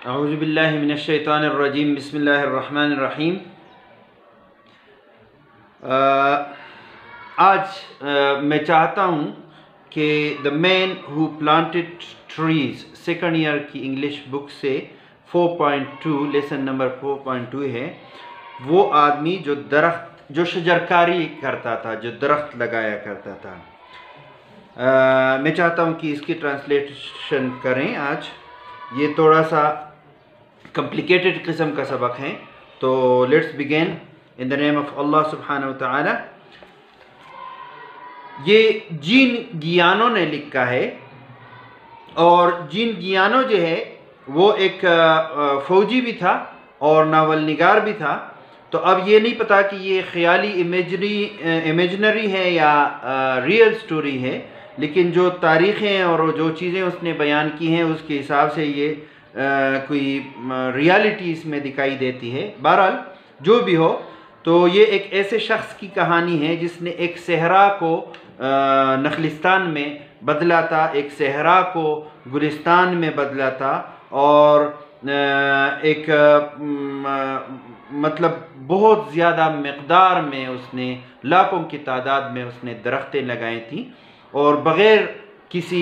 اعوذ باللہ من الشیطان الرجیم بسم اللہ الرحمن الرحیم۔ آج میں چاہتا ہوں کہ the man who planted trees second year کی انگلش بک سے 4.2 لیسن نمبر 4.2 ہے، وہ آدمی جو شجرکاری کرتا تھا، جو درخت لگایا کرتا تھا۔ میں چاہتا ہوں کہ اس کی ٹرانسلیشن کریں۔ آج یہ تھوڑا سا کمپلیکیٹڈ قسم کا سبق ہے، تو let's begin in the name of اللہ سبحانہ وتعالی۔ یہ جین گیانو نے لکھا ہے، اور جین گیانو جو ہے وہ ایک فوجی بھی تھا اور ناول نگار بھی تھا۔ تو اب یہ نہیں پتا کہ یہ خیالی امیجنری ہے یا ریئل سٹوری ہے، لیکن جو تاریخیں اور جو چیزیں اس نے بیان کی ہیں اس کے حساب سے یہ کوئی ریالٹی اس میں دکھائی دیتی ہے۔ بہرحال جو بھی ہو، تو یہ ایک ایسے شخص کی کہانی ہے جس نے ایک صحرا کو نخلستان میں بدلا تھا، ایک صحرا کو گلستان میں بدلا تھا، اور ایک مطلب بہت زیادہ مقدار میں اس نے لاکھوں کی تعداد میں اس نے درختیں لگائی تھیں، اور بغیر کسی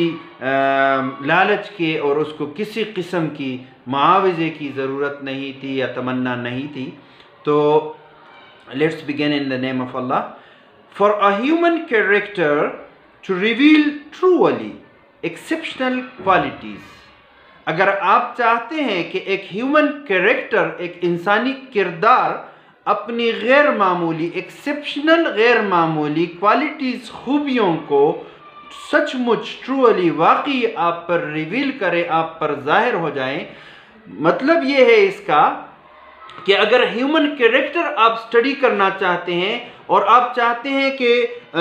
لالچ کے، اور اس کو کسی قسم کی معاوضے کی ضرورت نہیں تھی یا تمنا نہیں تھی۔ تو let's begin in the name of اللہ۔ For a human character to reveal truly exceptional qualities. اگر آپ چاہتے ہیں کہ ایک ہیومن کیریکٹر، ایک انسانی کردار اپنی غیر معمولی ایکسیپشنل غیر معمولی کوالٹیز، خوبیوں کو سچ مچ ٹرولی واقعی آپ پر ریویل کرے، آپ پر ظاہر ہو جائیں، مطلب یہ ہے اس کا کہ اگر ہیومن کیریکٹر آپ سٹڈی کرنا چاہتے ہیں اور آپ چاہتے ہیں کہ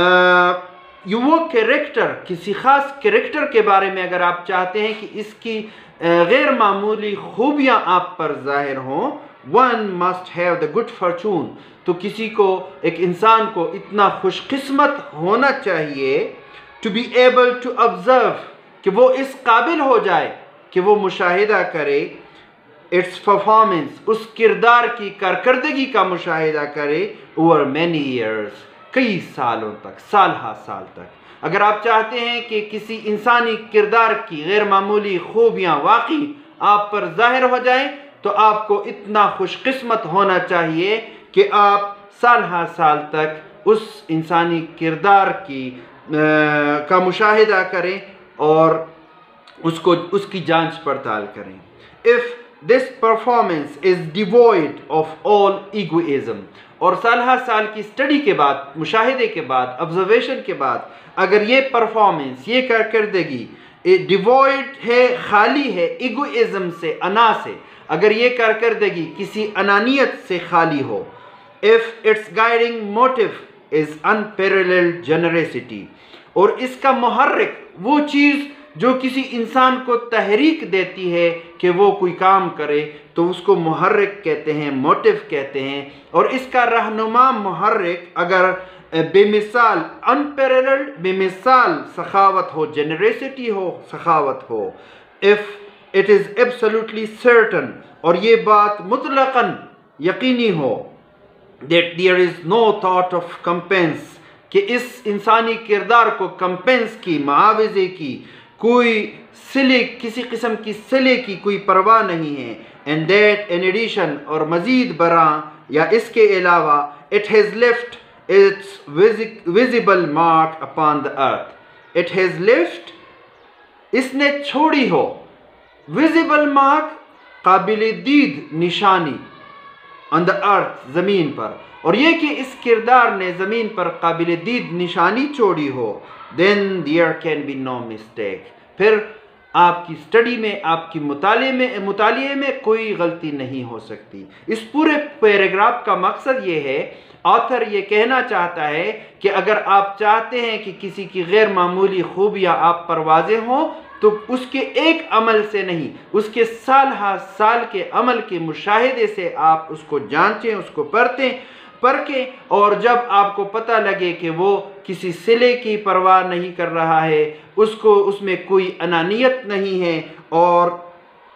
وہ کیریکٹر، کسی خاص کیریکٹر کے بارے میں اگر آپ چاہتے ہیں کہ اس کی غیر معمولی خوبیاں آپ پر ظاہر ہوں، one must have the good fortune، تو کسی کو، ایک انسان کو اتنا خوش قسمت ہونا چاہیے to be able to observe، کہ وہ اس قابل ہو جائے کہ وہ مشاہدہ کرے its performance، اس کردار کی کارکردگی کا مشاہدہ کرے over many years، کئی سالوں تک، سال ہا سال تک۔ اگر آپ چاہتے ہیں کہ کسی انسانی کردار کی غیر معمولی خوبیاں واقعی آپ پر ظاہر ہو جائیں، تو آپ کو اتنا خوش قسمت ہونا چاہیے کہ آپ سال ہا سال تک اس انسانی کردار کا مشاہدہ کریں اور اس کی جانچ پڑتال کریں۔ if this performance is devoid of all egoism، اور سال ہا سال کی سٹڈی کے بعد، مشاہدے کے بعد، آبزرویشن کے بعد، اگر یہ پرفارمنس، یہ کارکردگی ڈیوائڈ ہے، خالی ہے ایگوئزم سے، انا سے، اگر یہ کارکردگی کسی انانیت سے خالی ہو، if its guiding motive is unparalleled generosity، اور اس کا محرک، وہ چیز جو کسی انسان کو تحریک دیتی ہے کہ وہ کوئی کام کرے، تو اس کو محرک کہتے ہیں، موٹیو کہتے ہیں، اور اس کا رہنما محرک اگر بے مثال unparalleled، بے مثال سخاوت ہو، جنریسٹی ہو، سخاوت ہو، if it is absolutely certain، اور یہ بات مطلقاً یقینی ہو that there is no thought of compense، کہ اس انسانی کردار کو کمپنس کی، معاوضے کی، کوئی صلے، کسی قسم کی صلے کی کوئی پرواہ نہیں ہے، and that in addition، اور مزید برآں یا اس کے علاوہ it has left its visible mark upon the earth، it has left، اس نے چھوڑی ہو، visible mark، قابل دید نشانی، on the earth، زمین پر، اور یہ کہ اس کردار نے زمین پر قابل دید نشانی چھوڑی ہو، then there can be no mistake، پھر آپ کی سٹڈی میں، آپ کی مطالعے میں کوئی غلطی نہیں ہو سکتی۔ اس پورے پیراگراف کا مقصد یہ ہے، آتھر یہ کہنا چاہتا ہے کہ اگر آپ چاہتے ہیں کہ کسی کی غیر معمولی خوبیاں آپ پر واضح ہوں، تو اس کے ایک عمل سے نہیں، اس کے سال ہا سال کے عمل کے مشاہدے سے آپ اس کو جانچیں، اس کو پرکھیں، اور جب آپ کو پتہ لگے کہ وہ کسی صلے کی پرواہ نہیں کر رہا ہے، اس میں کوئی انانیت نہیں ہے، اور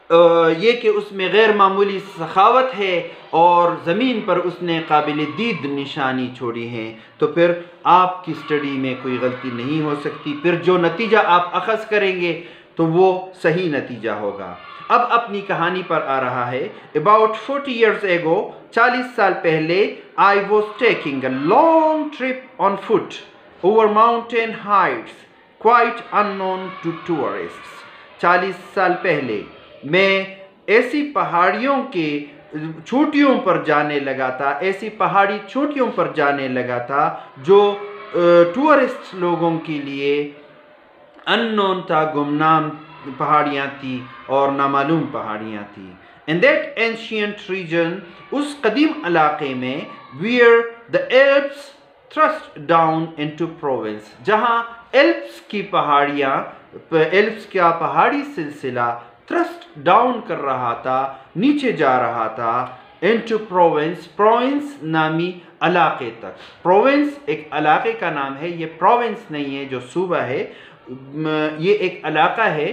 یہ کہ اس میں غیر معمولی سخاوت ہے اور زمین پر اس نے قابل دید نشانی چھوڑی ہے، تو پھر آپ کی اسٹڈی میں کوئی غلطی نہیں ہو سکتی، پھر جو نتیجہ آپ اخذ کریں گے تو وہ صحیح نتیجہ ہوگا۔ اب اپنی کہانی پر آ رہا ہے۔ About 40 years ago، 40 سال پہلے I was taking a long trip on foot over mountain heights quite unknown to tourists۔ 40 سال پہلے میں ایسی پہاڑیوں کے چوٹیوں پر جانے لگا تھا، ایسی پہاڑی چوٹیوں پر جانے لگا تھا جو ٹورسٹ لوگوں کے لیے اننون تھا، گمنام پہاڑیاں تھی اور نامعلوم پہاڑیاں تھی۔ In that ancient region، اس قدیم علاقے میں where the Alps thrust down into province، جہاں ایلپس کی پہاڑیاں، ایلپس کا پہاڑی سلسلہ تھرسٹ ڈاؤن کر رہا تھا، نیچے جا رہا تھا، into province، پروونس نامی علاقے تک۔ پروونس ایک علاقے کا نام ہے، یہ پروونس نہیں ہے جو صوبہ ہے، یہ ایک علاقہ ہے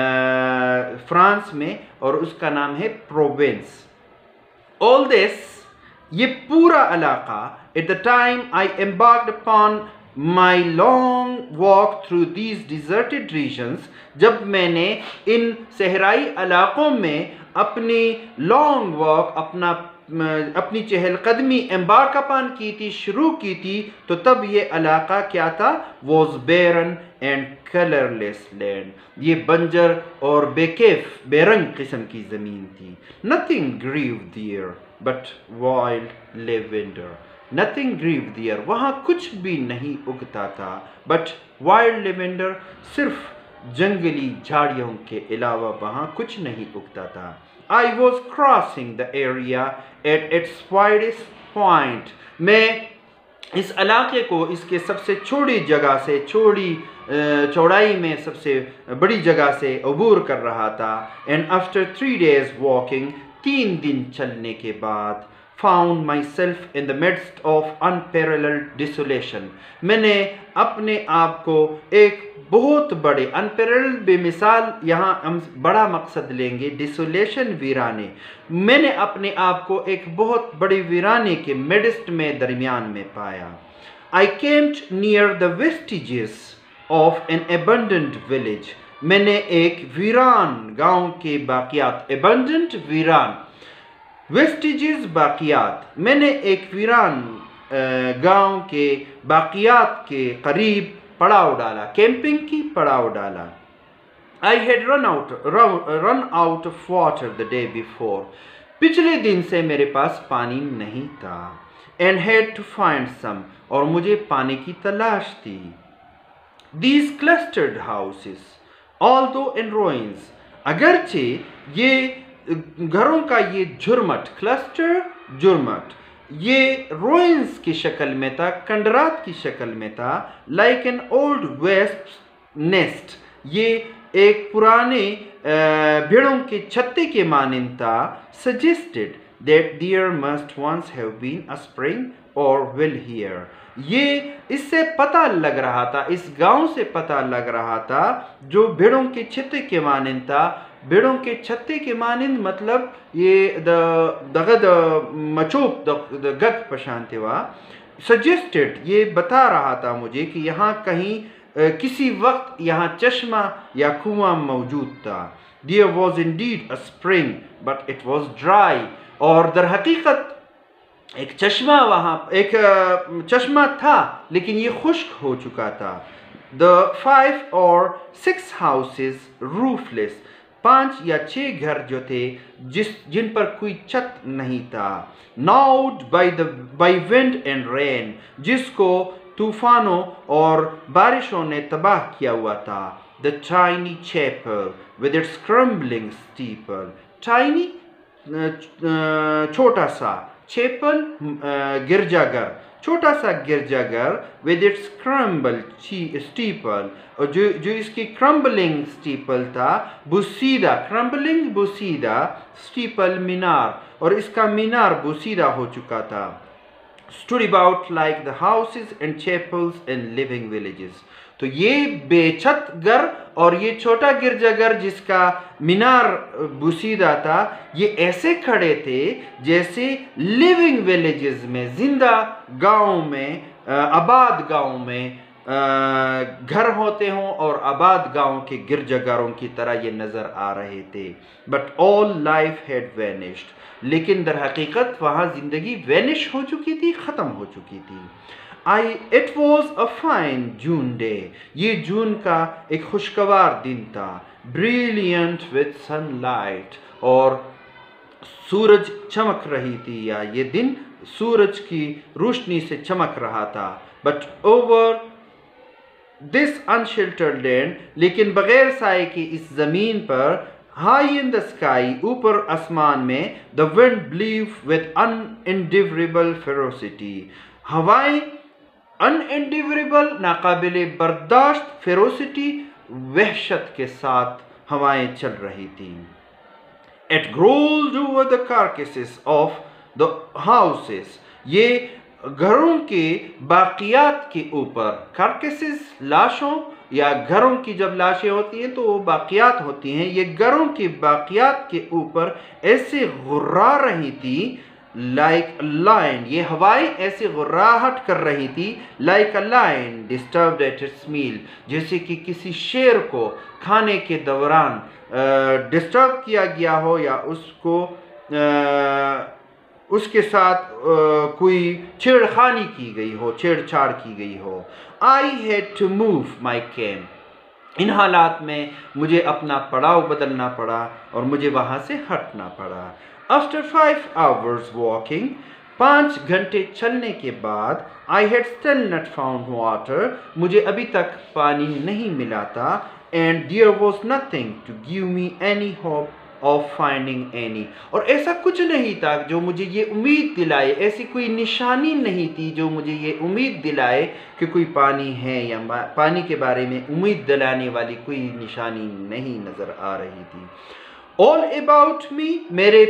فرانس میں اور اس کا نام ہے پروونس۔ All this، یہ پورا علاقہ at the time I embarked upon my long walk through these deserted regions، جب میں نے ان صحرائی علاقوں میں اپنی لانگ واک، اپنی چہل قدمی embark upon کی تھی، شروع کی تھی، تو تب یہ علاقہ کیا تھا؟ was barren and colorless land، یہ بنجر اور بے کیف، بے رنگ قسم کی زمین تھی۔ nothing grew there but wild lavender، nothing grew there، وہاں کچھ بھی نہیں اگتا تھا، but wild lavender، صرف جنگلی جھاڑیوں کے علاوہ وہاں کچھ نہیں اگتا تھا۔ I was crossing the area at its widest point، میں اس علاقے کو اس کے سب سے چھوٹی جگہ سے، چوڑائی میں سب سے بڑی جگہ سے عبور کر رہا تھا۔ and after 3 days walking، 3 دن چلنے کے بعد found myself in the midst of unparalleled desolation، میں نے اپنے آپ کو ایک بہت بڑے unparalleled بے مثال، یہاں ہم بڑا مقصد لیں گے desolation، ویرانے، میں نے اپنے آپ کو ایک بہت بڑے ویرانے کے midst میں، درمیان میں پایا۔ I camped near the vestiges of an abandoned village، میں نے ایک ویران گاؤں کے باقیات، abandoned ویران، ویسٹیجز باقیات، میں نے ایک ویران گاؤں کے باقیات کے قریب پڑاؤ ڈالا، کیمپنگ کی پڑاؤ ڈالا۔ I had run out of water the day before، پچھلے دن سے میرے پاس پانی نہیں تھا، and had to find some، اور مجھے پانی کی تلاش تھی۔ These clustered houses، although in ruins، اگرچہ یہ گھروں کا یہ جھرمٹ، کلسٹر جھرمٹ، یہ روئنز کی شکل میں تھا، کنڈرات کی شکل میں تھا، like an old wasp's nest، یہ ایک پرانے بھیڑوں کے چھتے کے مانند تھا، suggested that there must once have been a spring or well here، یہ اس سے پتہ لگ رہا تھا، اس گاؤں سے پتہ لگ رہا تھا جو بھیڑوں کے چھتے کے مانند تھا۔ بھیڑوں کے چھتے کے مانند مطلب یہ دغد مچوب گگ پشانتے ہوا، سجیسٹڈ، یہ بتا رہا تھا مجھے کہ یہاں کہیں کسی وقت یہاں چشمہ یا کنواں موجود تھا۔ There was indeed a spring but it was dry، اور در حقیقت ایک چشمہ وہاں، ایک چشمہ تھا لیکن یہ خشک ہو چکا تھا۔ The 5 or 6 houses roofless، 5 یا 6 گھر جو تھے جن پر کوئی چھت نہیں تھا، gnawed by wind and rain، جس کو طوفانوں اور بارشوں نے تباہ کیا ہوا تھا۔ The tiny chapel with its crumbling steeple، tiny چھوٹا سا، چیپل گرجا گھر، چھوٹا سا گرجا گھر، with its crumbled steeple، اور جو اس کی crumbling steeple تھا، بوسیدہ، crumbling بوسیدہ، steeple مینار، اور اس کا مینار بوسیدہ ہو چکا تھا۔ stood about like the houses and chapels in living villages، تو یہ بے چھت گھر اور یہ چھوٹا گرجا گھر جس کا مینار بوسیدہ تھا، یہ ایسے کھڑے تھے جیسے لیونگ ویلیجز میں، زندہ گاؤں میں، آباد گاؤں میں گھر ہوتے ہوں، اور آباد گاؤں کے گرجا گھروں کی طرح یہ نظر آ رہے تھے. But all life had vanished, لیکن در حقیقت وہاں زندگی وینش ہو چکی تھی، ختم ہو چکی تھی. It was a fine June day. یہ جون کا ایک خوشگوار دن تھا. Brilliant with sunlight. اور سورج چمک رہی تھی، یا یہ دن سورج کی روشنی سے چمک رہا تھا. But over this unsheltered land، لیکن بغیر سائے کی اس زمین پر، high in the sky، اوپر آسمان میں، the wind blew with unendurable ferocity. ہوائیں unendurable، ناقابل برداشت، ferocity، وحشت کے ساتھ ہوائیں چل رہی تھی. It growled over the carcasses of the houses. یہ گھروں کے باقیات کے اوپر، carcasses لاشوں، یا گھروں کی جب لاشیں ہوتی ہیں تو وہ باقیات ہوتی ہیں، یہ گھروں کے باقیات کے اوپر ایسے غرا رہی تھی. like a lion، یہ ہوائیں ایسے غراہٹ کر رہی تھی. like a lion disturbed at its meal، جیسے کہ کسی شیر کو کھانے کے دوران ڈسٹرب کیا گیا ہو، یا اس کے ساتھ کوئی چھیڑ خانی کی گئی ہو، چھیڑ چھاڑ کی گئی ہو. I had to move my camp، ان حالات میں مجھے اپنا پڑاؤ بدلنا پڑا اور مجھے وہاں سے ہٹنا پڑا. After 5 hours walking، 5 گھنٹے چلنے کے بعد، I had still not found water، مجھے ابھی تک پانی نہیں ملا تھا. And there was nothing to give me any hope of finding any، اور ایسا کچھ نہیں تھا جو مجھے یہ امید دلائے، ایسی کوئی نشانی نہیں تھی جو مجھے یہ امید دلائے کہ کوئی پانی ہے، یا پانی کے بارے میں امید دلانے والی کوئی نشانی نہیں نظر آ رہی تھی. All about me، میرے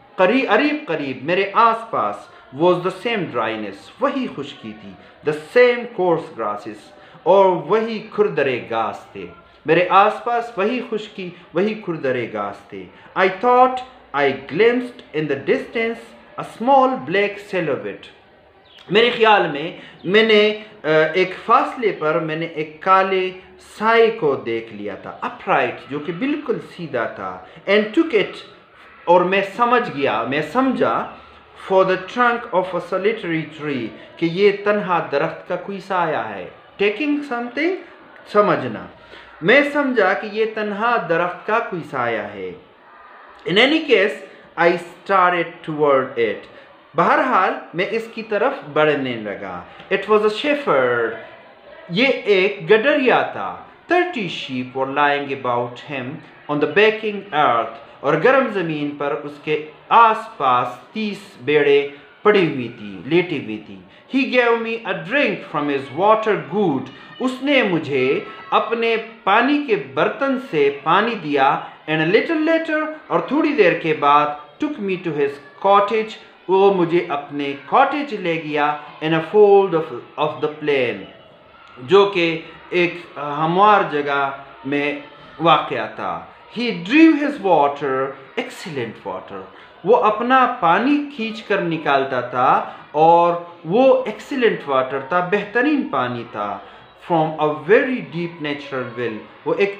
قریب میرے آس پاس، was the same dryness، وہی خشکی تھی. the same coarse grasses، اور وہی کھردرے گھاس تھے. میرے آس پاس وہی خشکی، وہی کھردرے گھاس تھے. I thought I glimpsed in the distance a small black silhouette، میرے خیال میں نے ایک فاصلے پر میں نے ایک کالے سائے کو دیکھ لیا تھا. upright، جو کہ بالکل سیدھا تھا. and took it، اور میں سمجھا for the trunk of a solitary tree، کہ یہ تنہا درخت کا کوئی سایہ ہے. taking something، سمجھنا. میں سمجھا کہ یہ تنہا درخت کا کوئی سایہ ہے. in any case I started toward it، بہرحال میں اس کی طرف بڑھنے لگا. it was a shepherd، یہ ایک گڈریا تھا. 30 sheep were lying about him on the baking earth، اور گرم زمین پر اس کے آس پاس 30 بیڑے پڑی ہوئی تھی، لیٹی ہوئی تھی. He gave me a drink from his water gourd، اس نے مجھے اپنے پانی کے برتن سے پانی دیا. and a little later، اور تھوڑی دیر کے بعد، took me to his cottage، وہ مجھے اپنے کاٹیج لے گیا. in a fold of the plain، جو کہ ایک ہموار جگہ میں واقع تھا. He drew his water، excellent water، وہ اپنا پانی کھینچ کر نکالتا تھا، اور وہ ایکسیلنٹ واٹر تھا، بہترین پانی تھا. from a very deep natural well، وہ ایک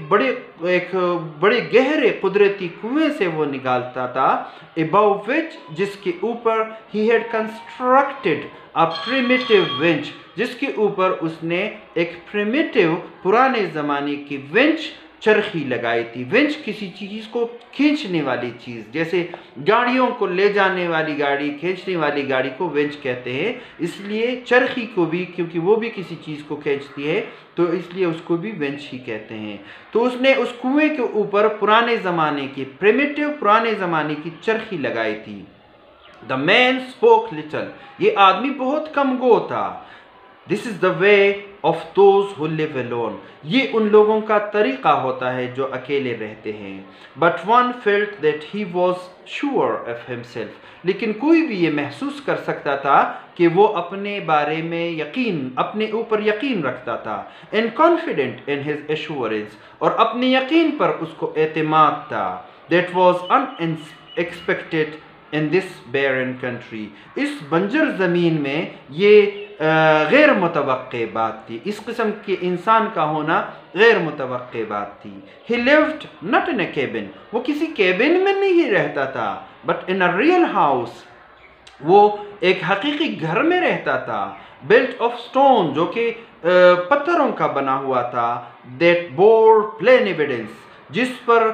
بڑے گہرے قدرتی کنویں سے وہ نکالتا تھا. above which، جس کے اوپر، he had constructed a primitive winch، جس کے اوپر اس نے ایک primitive، پرانے زمانے کی winch، چرخی لگائی تھی. ونچ کسی چیز کو کھینچنے والی چیز، جیسے گاڑیوں کو لے جانے والی گاڑی، کھینچنے والی گاڑی کو ونچ کہتے ہیں. اس لیے چرخی کو بھی، کیونکہ وہ بھی کسی چیز کو کھینچتی ہے، تو اس لیے اس کو بھی ونچ ہی کہتے ہیں. تو اس نے اس کنویں کے اوپر پرانے زمانے کی پریمیٹیو، پرانے زمانے کی چرخی لگائی تھی. The man spoke little، یہ آدمی بہت کم گو تھا. This is the way of those who live alone. یہ ان لوگوں کا طریقہ ہوتا ہے جو اکیلے رہتے ہیں. But one felt that he was sure of himself. لیکن کوئی بھی یہ محسوس کر سکتا تھا کہ وہ اپنے بارے میں اپنے اوپر یقین رکھتا تھا. And confident in his assurance. اور اپنے یقین پر اس کو اعتماد تھا. That was unexpected in this barren country. اس بنجر زمین میں یہ غیر متوقع بات تھی. اس قسم کے انسان کا ہونا غیر متوقع بات تھی. He lived not in a cabin. وہ کسی کیبن میں نہیں رہتا تھا. But in a real house. وہ ایک حقیقی گھر میں رہتا تھا. Built of stone. جو کہ پتھروں کا بنا ہوا تھا. That bore plain evidence. جس پر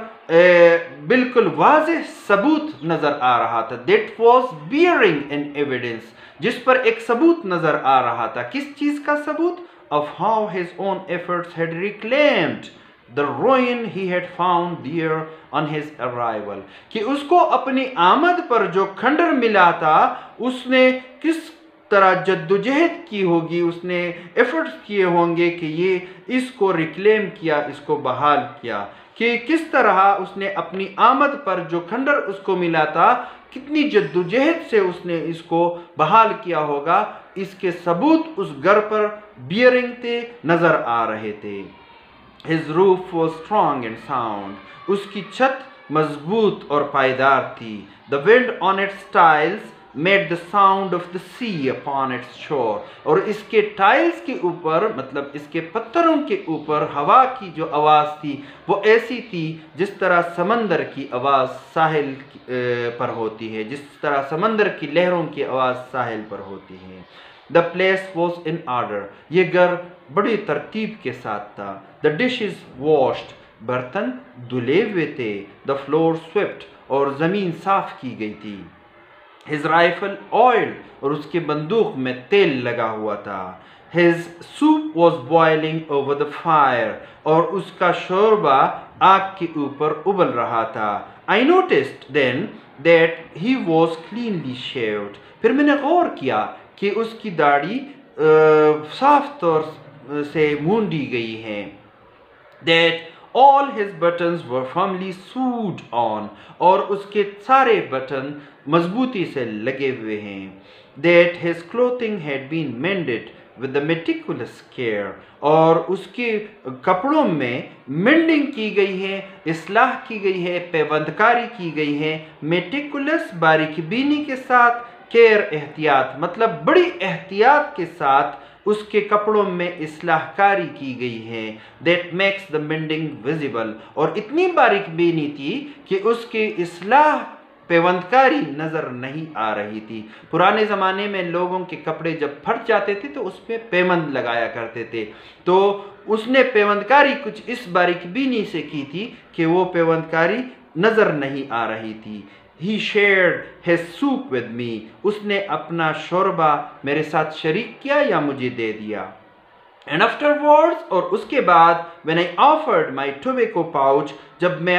بالکل واضح ثبوت نظر آ رہا تھا. That was bearing an evidence. جس پر ایک ثبوت نظر آ رہا تھا. کس چیز کا ثبوت؟ Of how his own efforts had reclaimed the ruin he had found there on his arrival. کہ اس کو اپنی آمد پر جو کھنڈر ملا تھا اس نے کس طرح جدوجہد کی ہوگی، اس نے ایفرٹس کیے ہوں گے کہ یہ اس کو ریکلیم کیا، اس کو بحال کیا. کہ کس طرح اس نے اپنی آمد پر جو کھنڈر اس کو ملا تھا کتنی جدوجہد سے اس نے اس کو بحال کیا ہوگا. اس کے ثبوت اس گھر پر بیئرنگ تھے، نظر آ رہے تھے. His roof was strong and sound. اس کی چھت مضبوط اور پائیدار تھی. The wind on its tiles made the sound of the sea upon its shore. اور اس کے ٹائلز کے اوپر، مطلب اس کے پتھروں کے اوپر ہوا کی جو آواز تھی وہ ایسی تھی جس طرح سمندر کی آواز ساحل پر ہوتی ہے، جس طرح سمندر کی لہروں کی آواز ساحل پر ہوتی ہے. The place was in order. یہ گھر بڑی ترتیب کے ساتھ تھا. The dishes washed. برتن دھلے ہوئے تھے. The floor swept. اور زمین صاف کی گئی تھی. His rifle oiled. اور اس کے بندوق میں تیل لگا ہوا تھا. His soup was boiling over the fire. اور اس کا شوربہ آگ کے اوپر ابل رہا تھا. I noticed then that he was cleanly shaved. پھر میں نے غور کیا کہ اس کی داڑھی صاف طور سے مونڈی گئی ہے. That all his buttons were firmly sewed on. اور اس کے سارے بٹن مضبوطی سے لگے ہوئے ہیں. That his clothing had been mended with the meticulous care. اور اس کے کپڑوں میں مینڈنگ کی گئی ہے، اصلاح کی گئی ہے، پیوندکاری کی گئی ہے. meticulous باریک بینی کے ساتھ، کیئر احتیاط، مطلب بڑی احتیاط کے ساتھ اس کے کپڑوں میں اصلاح کاری کی گئی ہے. That makes the mending visible. اور اتنی باریک بینی تھی کہ اس کی اصلاح پیوندکاری نظر نہیں آ رہی تھی. پرانے زمانے میں لوگوں کے کپڑے جب پھٹ جاتے تھے تو اس پہ پیوند لگایا کرتے تھے. تو اس نے پیوندکاری کچھ اس باریک بینی سے کی تھی کہ وہ پیوندکاری نظر نہیں آ رہی تھی. He shared his soup with me. اس نے اپنا شوربہ میرے ساتھ شریک کیا یا مجھے دے دیا. And afterwards, اور اس کے بعد, when I offered my tobacco pouch, جب میں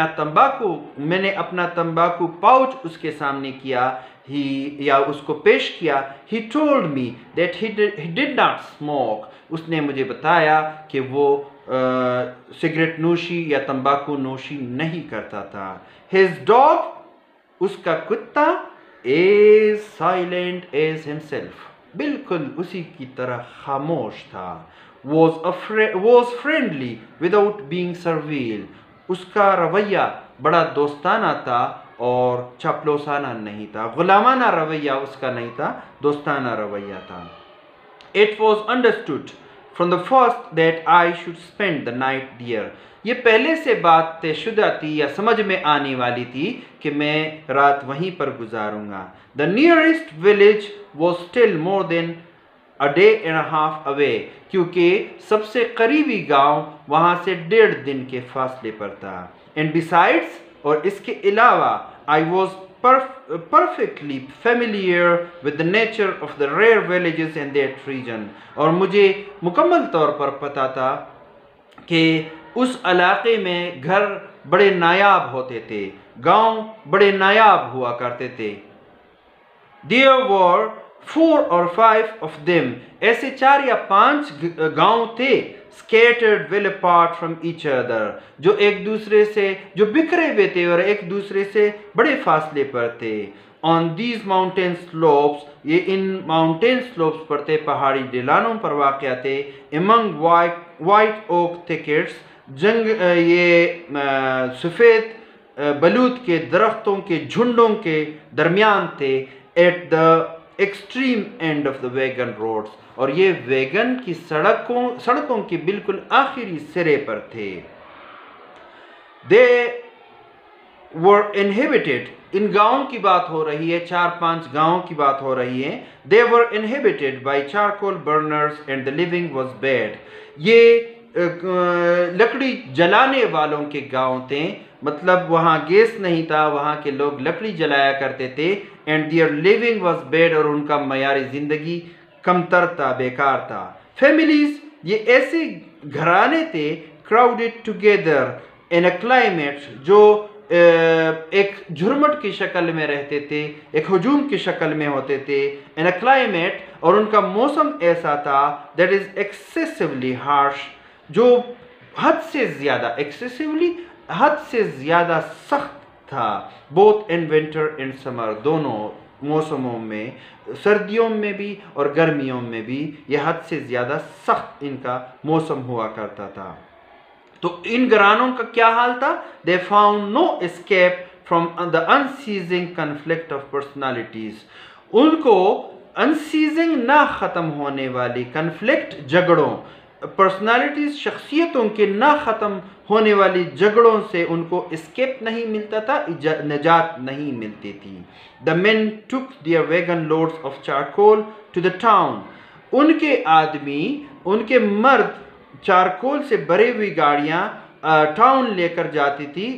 نے اپنا تمباکو پاؤچ اس کے سامنے کیا یا اس کو پیش کیا, he told me that he did not smoke. اس نے مجھے بتایا کہ وہ سگریٹ نوشی یا تمباکو نوشی نہیں کرتا تھا. His dog, اس کا کتا, is silent as himself. بالکل اسی کی طرح خاموش تھا. was friendly without being servile. اس کا رویہ بڑا دوستانہ تھا اور چاپلوسانہ نہیں تھا. غلامانہ رویہ اس کا نہیں تھا، دوستانہ رویہ تھا. It was understood from the first that I should spend the night there. یہ پہلے سے بات طے شدہ تھی یا سمجھ میں آنے والی تھی کہ میں رات وہیں پر گزاروں گا. The nearest village was still more than a day and a half away. کیونکہ سب سے قریبی گاؤں وہاں سے 1.5 دن کے فاصلے پر تھا. And besides, اور اس کے علاوہ, I was perfectly familiar with the nature of the rare villages in that region. اور مجھے مکمل طور پر پتا تھا کہ اس علاقے میں گھر بڑے نایاب ہوتے تھے، گاؤں بڑے نایاب ہوا کرتے تھے. There were 4 or 5 of them, ایسے 4 یا 5 گاؤں تھے, scattered well apart from each other, جو ایک دوسرے سے جو بکھرے ہوئے تھے اور ایک دوسرے سے بڑے فاصلے پر تھے. On these mountain slopes, یہ ان mountain slopes پر تھے, پہاڑی ڈھلانوں پر واقع تھے. Among white oak thickets, یہ سفید بلوط کے درختوں کے جھنڈوں کے درمیان تھے. At the extreme end of the wagon roads, اور یہ ویگن کی سڑکوں کی بالکل آخری سرے پر تھے. They were inhabited, ان گاؤں کی بات ہو رہی ہے, 4-5 گاؤں کی بات ہو رہی ہے. They were inhabited by charcoal burners and the living was bad. یہ لکڑی جلانے والوں کے گاؤں تھے, مطلب وہاں گیس نہیں تھا, وہاں کے لوگ لکڑی جلایا کرتے تھے. And their living was bad, اور ان کا معیار زندگی کمتر تھا, بیکار تھا. Families, یہ ایسے گھرانے تھے, crowded together in a climate, جو ایک جھرمٹ کی شکل میں رہتے تھے, ایک ہجوم کی شکل میں ہوتے تھے. in a climate, اور ان کا موسم ایسا تھا, that is excessively harsh, جو حد سے زیادہ, excessively حد سے زیادہ سخت تھا. both in winter and summer, دونوں موسموں میں, سردیوں میں بھی اور گرمیوں میں بھی یہ حد سے زیادہ سخت ان کا موسم ہوا کرتا تھا. تو ان گھرانوں کا کیا حال تھا؟ they found no escape from the unceasing conflict of personalities. ان کو unceasing نہ ختم ہونے والی conflict, جھگڑوں, personalities شخصیتوں کے نہ ختم ہونے والی جھگڑوں سے ان کو اسکیپ نہیں ملتا تھا, نجات نہیں ملتی تھی. The men took their wagon loads of charcoal to the town. ان کے آدمی, ان کے مرد چارکول سے بھری ہوئی گاڑیاں ٹاؤن لے کر جاتی تھی,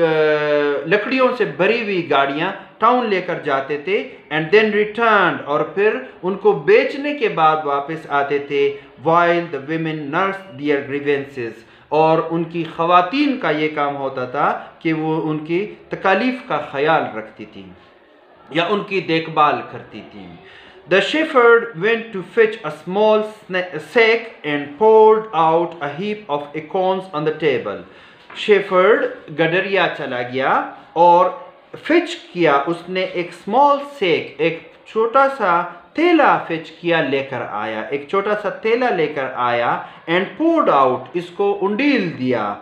لکڑیوں سے بھری ہوئی گاڑیاں ٹاؤن لے کر جاتے تھے. and then returned, اور پھر ان کو بیچنے کے بعد واپس آتے تھے. while the women nursed their grievances, اور ان کی خواتین کا یہ کام ہوتا تھا کہ وہ ان کی تکالیف کا خیال رکھتی تھی یا ان کی دیکھ بھال کرتی تھی. The shepherd went to fetch a small sack and poured out a heap of acorns on the table. shepherd گڈریا چلا گیا اور فچ کیا, اس نے ایک small sack, ایک چھوٹا سا تیلا فچ کیا, لے کر آیا, ایک چھوٹا سا تیلا لے کر آیا. and poured out, اس کو انڈیل دیا.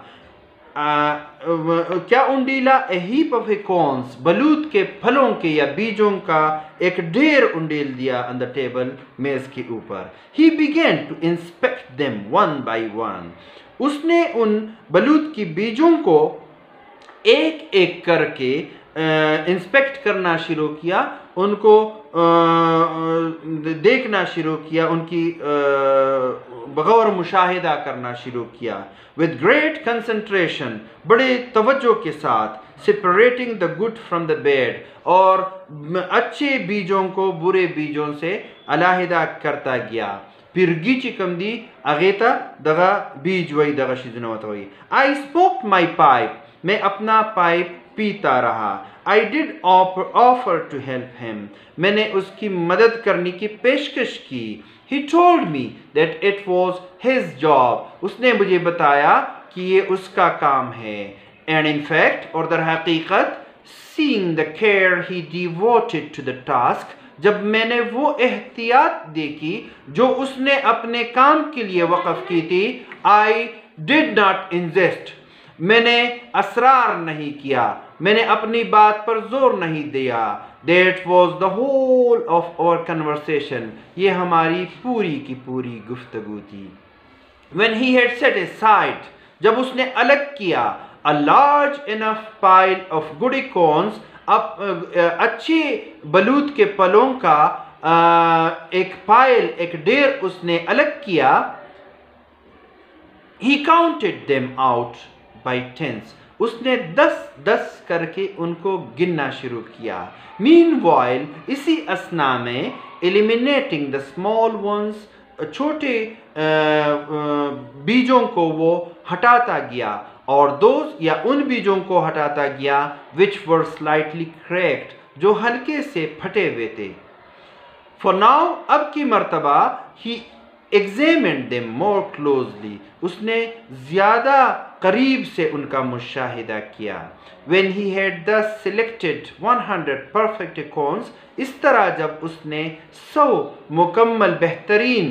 کیا انڈیلا؟ a heap of acorns, بلوط کے پھلوں کے یا بیجوں کا ایک ڈھیر انڈیل دیا. on the table, میز کے اوپر. he began to inspect them one by one, اس نے ان بلوط کی بیجوں کو ایک ایک کر کے انسپیکٹ کرنا شروع کیا, ان کو دیکھنا شروع کیا, ان کی بغور مشاہدہ کرنا شروع کیا. with great concentration, بڑے توجہ کے ساتھ. separating the good from the bad, اور اچھے بیجوں کو برے بیجوں سے علیحدہ کرتا گیا. پرگیچی کم دی اغیتا دغا بیج وی دغا شیزنوات ہوئی. I smoked my pipe, میں اپنا پائپ پیتا رہا. I did offer to help him, میں نے اس کی مدد کرنے کی پیشکش کی. He told me that it was his job, اس نے مجھے بتایا کہ یہ اس کا کام ہے. and in fact, اور در حقیقت, seeing the care he devoted to the task, جب میں نے وہ احتیاط دیکھی جو اس نے اپنے کام کے لیے وقف کی تھی, I did not insist, میں نے اصرار نہیں کیا, میں نے اپنی بات پر زور نہیں دیا. That was the whole of our conversation, یہ ہماری پوری کی پوری گفتگو تھی. When he had set aside, جب اس نے الگ کیا, a large enough pile of good acorns, اچھے بلوط کے پلوں کا ایک پائل, ایک ڈھیر اس نے الگ کیا. He counted them out by tens, اس نے 10 کر کے ان کو گننا شروع کیا. Meanwhile, اسی اثناء میں, eliminating the small ones, چھوٹے بیجوں کو وہ ہٹاتا گیا, اور those یا ان بیجوں کو ہٹاتا گیا which were slightly cracked, جو ہلکے سے پھٹے ہوئے تھے. For now, اب کی مرتبہ, he examined them more closely. اس نے زیادہ قریب سے ان کا مشاہدہ کیا. When he had thus selected 100 perfect acorns, اس طرح جب اس نے 100 مکمل بہترین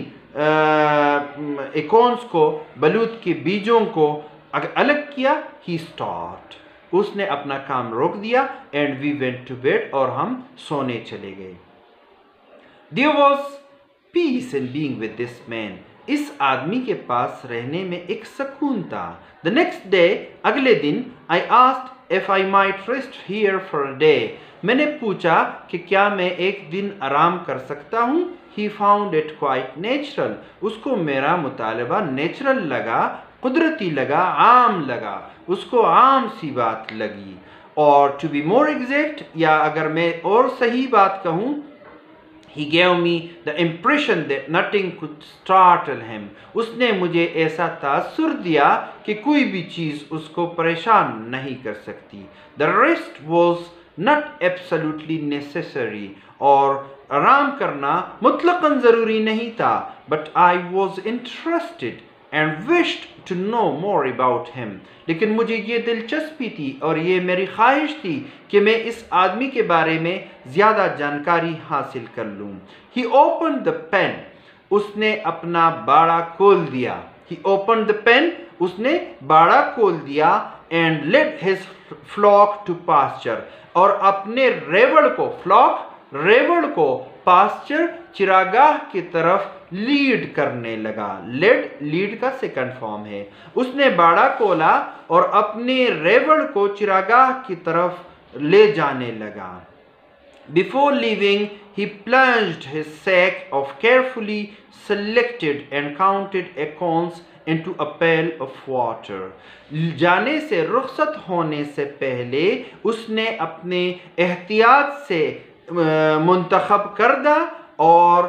ایکونز کو, بلوط کے بیجوں کو الگ کیا, he stopped. اس نے اپنا کام روک دیا. And we went to bed. اور ہم سونے چلے گئے. There was peace in being with this man. اس آدمی کے پاس رہنے میں ایک سکون تھا. The next day, اگلے دن, I asked if I might rest here for a day. میں نے پوچھا کہ کیا میں ایک دن آرام کر سکتا ہوں. He found it quite natural. اس کو میرا مطالبہ نیچرل لگا, قدرتی لگا, عام لگا. اس کو عام سی بات لگی. اور to be more exact, یا اگر میں اور صحیح بات کہوں, he gave me the impression that nothing could startle him. اس نے مجھے ایسا تاثر دیا کہ کوئی بھی چیز اس کو پریشان نہیں کر سکتی. The rest was not absolutely necessary. اور آرام کرنا مطلقاً ضروری نہیں تھا. But I was interested and wished to know more about him. لیکن مجھے یہ دلچسپی تھی اور یہ میری خواہش تھی کہ میں اس آدمی کے بارے میں زیادہ جانکاری حاصل کر لوں. He opened the pen. اس نے اپنا باڑا کھول دیا. He opened the pen. اس نے باڑا کھول دیا. And led his flock to pasture. اور اپنے ریوڑ کو, flock, ریوڑ کو پاسچر, چراگاہ کی طرف لیڈ کرنے لگا. لیڈ کا سیکنڈ فارم ہے. اس نے باڑا کھولا اور اپنے ریوڑ کو چراگاہ کی طرف لے جانے لگا. Before leaving, he plunged his sack of carefully selected and counted acorns into a pail of water. جانے سے, رخصت ہونے سے پہلے اس نے اپنے احتیاط سے منتخب کردہ اور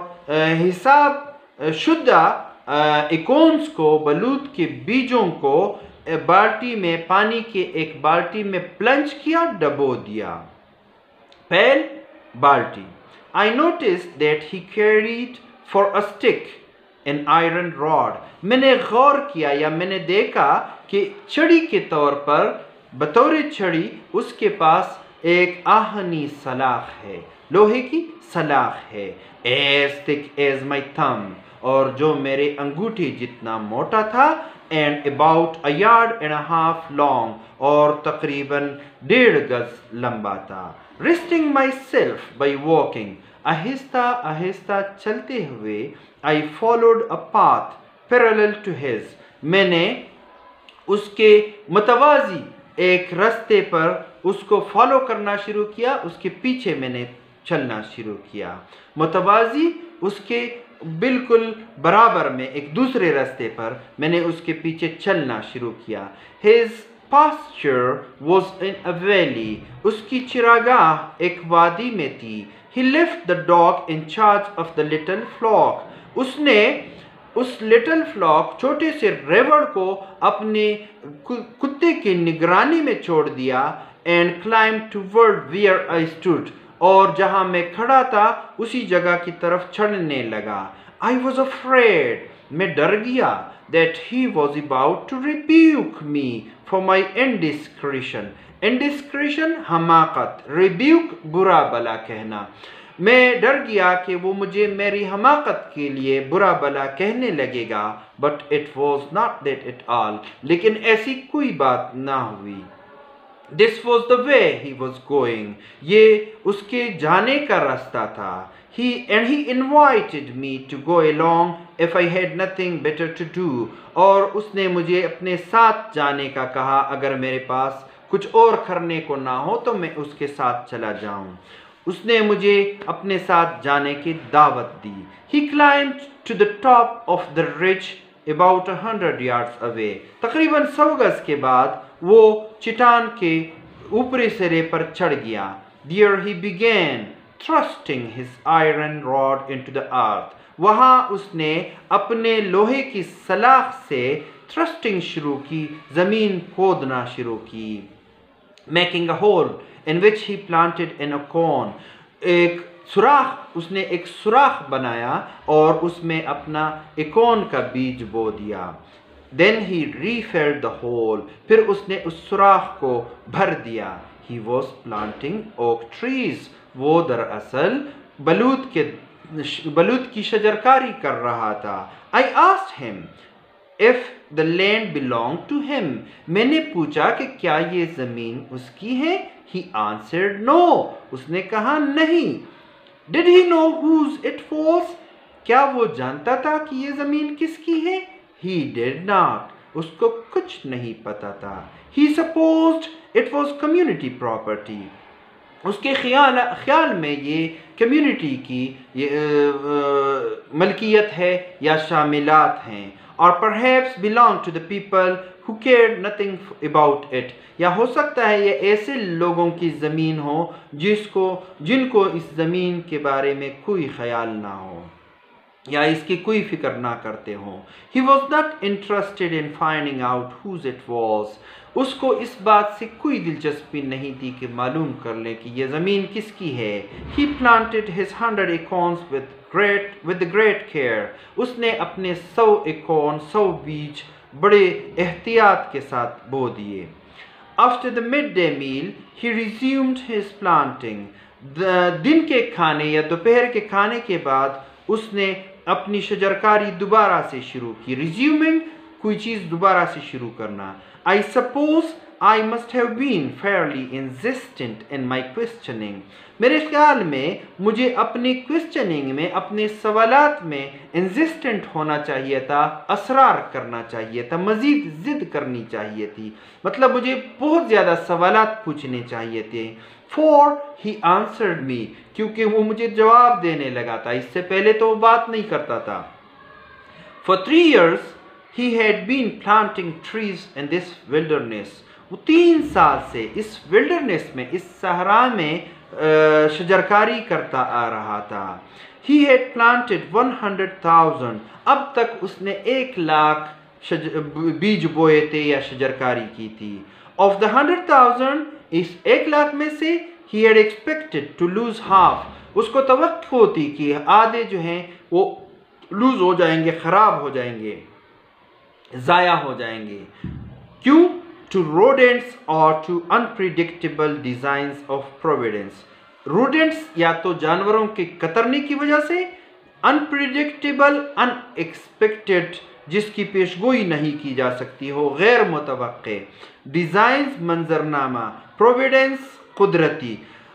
حساب شدہ ایکونز کو, بلوط کے بیجوں کو بالٹی میں, پانی کے ایک بالٹی میں پلنج کیا, ڈبو دیا. پیل, بالٹی. I noticed that he carried for a stick an iron rod. میں نے غور کیا یا میں نے دیکھا کہ چھڑی کے طور پر, بطور چھڑی, اس کے پاس ایک آہنی سلاخ ہے, لوہے کی سلاخ ہے. As thick as my thumb. اور جو میرے انگوٹھی جتنا موٹا تھا. And about a yard and a half long. اور تقریباً 1.5 گز لمبا تھا. Resting myself by walking. آہستہ آہستہ چلتے ہوئے, I followed a path parallel to his. میں نے اس کے متوازی ایک راستے پر اس کو فالو کرنا شروع کیا, اس کے پیچھے میں نے چلنا شروع کیا. متوازی, اس کے بالکل برابر میں ایک دوسرے راستے پر میں نے اس کے پیچھے چلنا شروع کیا. His pasture was in a valley. اس کی چراگاہ ایک وادی میں تھی. He left the dog in charge of the little flock. اس نے اس لٹل فلاک, چھوٹے سے ریوڑ کو اپنے کتے کی نگرانی میں چھوڑ دیا. And climbed toward where I stood. اور جہاں میں کھڑا تھا اسی جگہ کی طرف چڑھنے لگا. I was afraid. میں ڈر گیا. That he was about to rebuke me for my indiscretion. Indiscretion, حماقت. Rebuke, برا بلا کہنا. میں ڈر گیا کہ وہ مجھے میری حماقت کے لیے برا بلا کہنے لگے گا. But it was not that at all. لیکن ایسی کوئی بات نہ ہوئی. This was the way he was going. یہ اس کے جانے کا راستہ تھا. He invited me to go along if I had nothing better to do. اور اس نے مجھے اپنے ساتھ جانے کا کہا اگر میرے پاس کچھ اور کرنے کو نہ ہو تو میں اس کے ساتھ چلا جاؤں. اس نے مجھے اپنے ساتھ جانے کی دعوت دی. He climbed to the top of the ridge about 100 yards away. تقریباً 100 گز کے بعد وہ چٹان کے اوپری سرے پر چڑھ گیا. There he began thrusting his iron rod into the earth. وہاں اس نے اپنے لوہے کی سلاخ سے thrusting شروع کی, زمین کھودنا شروع کی. Making a hole in which he planted an acorn. ایک سوراخ اس نے ایک سوراخ بنایا اور اس میں اپنا ایکون کا بیج بو دیا. Then he refilled the hole. پھر اس نے اس سوراخ کو بھر دیا. He was planting oak trees. وہ دراصل بلوط کی شجرکاری کر رہا تھا. I asked him if the land belonged to him. میں نے پوچھا کہ کیا یہ زمین اس کی ہے. He answered no. اس نے کہا نہیں. Did he know whose it was? کیا وہ جانتا تھا کہ یہ زمین کس کی ہے؟ He did not. اس کو کچھ نہیں پتا تھا. He supposed it was community property. اس کے خیال میں یہ کمیونٹی کی ملکیت ہے یا شاملات ہیں. اور perhaps belong to the people who cared nothing about it. یا ہو سکتا ہے یہ ایسے لوگوں کی زمین ہو جن کو اس زمین کے بارے میں کوئی خیال نہ ہو یا اس کی کوئی فکر نہ کرتے ہوں. He was not interested in finding out whose it was. اس کو اس بات سے کوئی دلچسپی نہیں تھی کہ معلوم کر لیں کہ یہ زمین کس کی ہے. He planted his 100 acorns with great care. اس نے اپنے 100 بیج بڑے احتیاط کے ساتھ بو دیے. After the midday meal, he resumed his planting. دن کے کھانے یا دوپہر کے کھانے کے بعد اس نے اپنی شجرکاری دوبارہ سے شروع کی. Resuming کوئی چیز دوبارہ سے شروع کرنا. I suppose I must have been fairly insistent in my questioning. میرے خیال میں مجھے اپنی questioning میں اپنے سوالات میں insistent ہونا چاہیے تھا, اصرار کرنا چاہیے تھا, مزید ضد کرنی چاہیے تھی. مطلب مجھے بہت زیادہ سوالات پوچھنے چاہیے تھے. For he answered me. کیونکہ وہ مجھے جواب دینے لگا تھا. اس سے پہلے تو وہ بات نہیں کرتا تھا. For 3 years he had been planting trees in this wilderness. وہ 3 سال سے اس wilderness میں, اس صحرا میں شجرکاری کرتا آ رہا تھا. He had planted 100,000. اب تک اس نے 1,00,000 بیج بوئے تھے یا شجرکاری کی تھی. Of the 100,000, اس 1,00,000 میں سے he had expected to lose half. اس کو توقع ہوتی کہ آدھے جو ہیں وہ لوز ہو جائیں گے, خراب ہو جائیں گے, ضائع ہو جائیں گے. کیوں؟ To rodents or to unpredictable designs of providence. Rodents یا تو جانوروں کے کترنے کی وجہ سے, unpredictable unexpected جس کی پیشگوئی نہیں کی جا سکتی ہو, غیر متوقع. Designs منظرنامہ, providence قدرتی,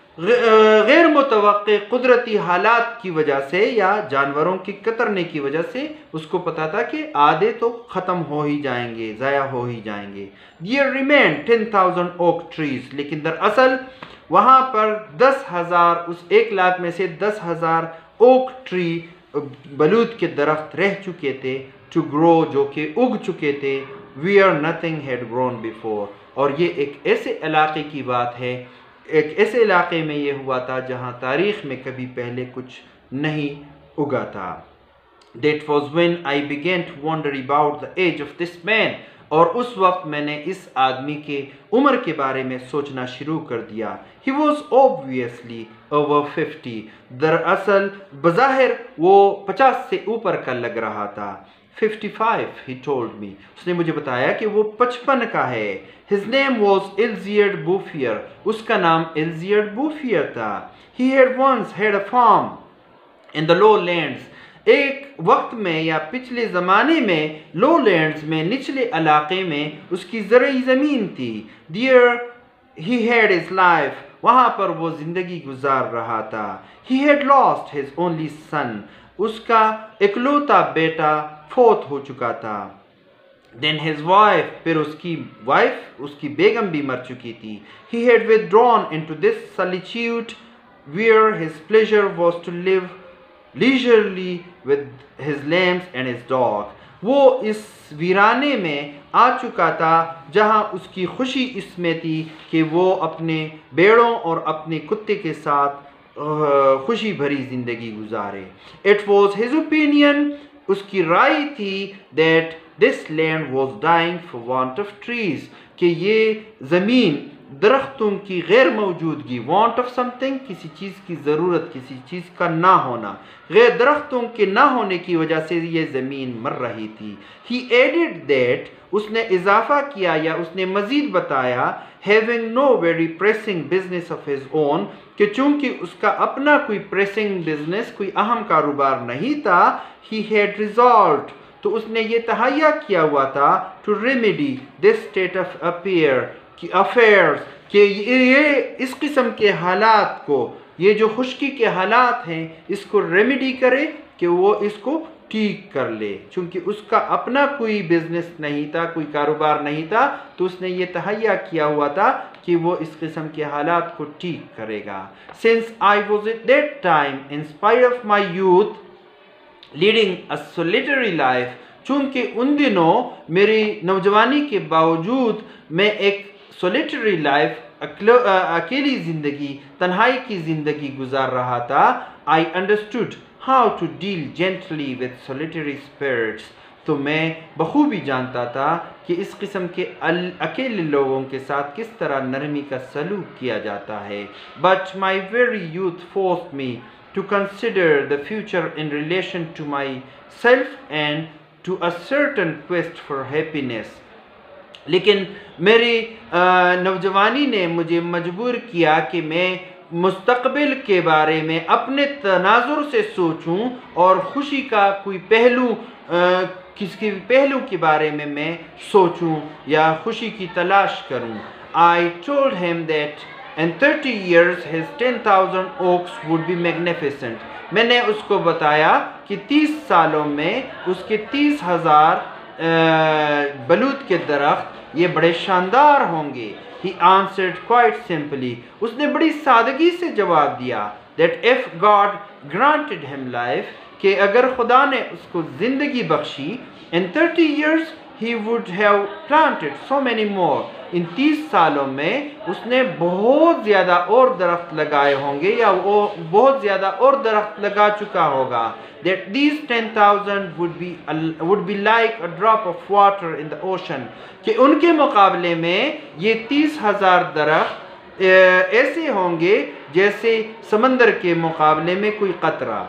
غیر متوقع قدرتی حالات کی وجہ سے یا جانوروں کی کترنے کی وجہ سے اس کو پتا تھا کہ آدھے تو ختم ہو ہی جائیں گے, ضائع ہو ہی جائیں گے. There remained 10,000 oak trees. لیکن دراصل وہاں پر 10,000, اس 1,00,000 میں سے 10,000 اوک ٹری بلوط کے درخت رہ چکے تھے. To grow, جو کہ اگ چکے تھے. Where nothing had grown before. اور یہ ایک ایسے علاقے کی بات ہے, ایک ایسے علاقے میں یہ ہوا تھا جہاں تاریخ میں کبھی پہلے کچھ نہیں اگا تھا. That was when I began to wonder about the age of this man. اور اس وقت میں نے اس آدمی کے عمر کے بارے میں سوچنا شروع کر دیا. He was obviously over 50. دراصل بظاہر وہ 50 سے اوپر کا لگ رہا تھا. 55, he told me. اس نے مجھے بتایا کہ وہ 55 کا ہے. His name was Elziard Bouffier. اس کا نام Elziard Bouffier تھا. He had once had a farm in the lowlands. ایک وقت میں یا پچھلے زمانے میں لو لینڈز میں, نچلے علاقے میں اس کی زرعی زمین تھی. There he had his life. وہاں پر وہ زندگی گزار رہا تھا. He had lost his only son. اس کا اکلوتا بیٹا فوت ہو چکا تھا. Then his wife, پھر اس کی وائف, اس کی بیگم بھی مر چکی تھی. He had withdrawn into this solitude where his pleasure was to live leisurely with his lambs and his dog. وہ اس ویرانے میں آ چکا تھا جہاں اس کی خوشی اس میں تھی کہ وہ اپنے بیڑوں اور اپنے کتے کے ساتھ خوشی بھری زندگی گزارے. It was his opinion, اس کی رائے تھی, that this land was dying for want of trees, کہ یہ زمین درختوں کی غیر موجودگی، want of something، کسی چیز کی ضرورت، کسی چیز کا نہ ہونا، درختوں کے نہ ہونے کی وجہ سے یہ زمین مر رہی تھی. He added that، اس نے اضافہ کیا یا اس نے مزید بتایا، having no very pressing business of his own، کہ چونکہ اس کا اپنا کوئی pressing business، کوئی اہم کاروبار نہیں تھا، he had resolved، تو اس نے یہ تہیہ کیا ہوا تھا to remedy this state of affairs، کہ یہ اس قسم کے حالات کو، یہ جو خشکی کے حالات ہیں، اس کو ریمیڈی کرے، کہ وہ اس کو ٹھیک کر لے. چونکہ اس کا اپنا کوئی بزنس نہیں تھا، کوئی کاروبار نہیں تھا، تو اس نے یہ تہیہ کیا ہوا تھا کہ وہ اس قسم کے حالات کو ٹھیک کرے گا. Since I was at that time, in spite of my youth, leading a solitary life، چونکہ ان دنوں میری نوجوانی کے باوجود میں ایک solitary life، اکیلی زندگی، تنہائی کی زندگی گزار رہا تھا. I understood how to deal gently with solitary spirits، تو میں بخوبی جانتا تھا کہ اس قسم کے اکیلے لوگوں کے ساتھ کس طرح نرمی کا سلوک کیا جاتا ہے. But my very youth forced me to consider the future in relation to myself and to a certain quest for happiness، لیکن میری نوجوانی نے مجھے مجبور کیا کہ میں مستقبل کے بارے میں اپنے تناظر سے سوچوں اور خوشی کا کوئی پہلو، کسی پہلو کے بارے میں سوچوں یا خوشی کی تلاش کروں. I told him that in 30 years his 10,000 oaks would be magnificent، میں نے اس کو بتایا کہ 30 سالوں میں اس کے 30,000 بلوط کے درخت یہ بڑے شاندار ہوں گے. He answered quite simply، اس نے بڑی سادگی سے جواب دیا، that if God granted him life، کہ اگر خدا نے اس کو زندگی بخشی، in 30 years he would have planted so many more، ان 30 سالوں میں اس نے بہت زیادہ اور درخت لگائے ہوں گے یا وہ بہت زیادہ اور درخت لگا چکا ہوگا. That these 10,000 would be like a drop of water in the ocean، کہ ان کے مقابلے میں یہ 30,000 درخت ایسے ہوں گے جیسے سمندر کے مقابلے میں کوئی قطرہ.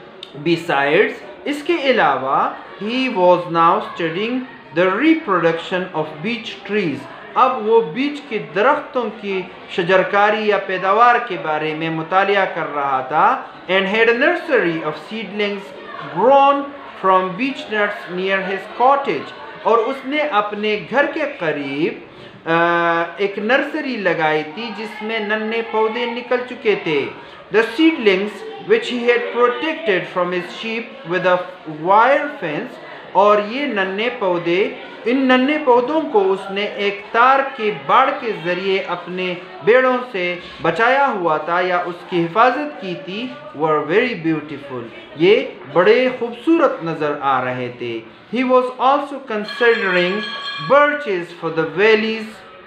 Besides، اس کے علاوہ he was now studying the reproduction of beech trees، اب وہ بیچ کے درختوں کی شجرکاری یا پیداوار کے بارے میں مطالعہ کر رہا تھا. And had a nursery of seedlings grown from beech nuts near his cottage، اور اس نے اپنے گھر کے قریب ایک نرسری لگائی تھی جس میں ننے پودے نکل چکے تھے. The seedlings which he had protected from his sheep with a wire fence، اور یہ ننے پودے، ان ننے پودوں کو اس نے ایک تار کے باڑ کے ذریعے اپنے بیڑوں سے بچایا ہوا تھا یا اس کی حفاظت کی تھی. were very beautiful، یہ بڑے خوبصورت نظر آ رہے تھے. He was also considering birches for the valleys،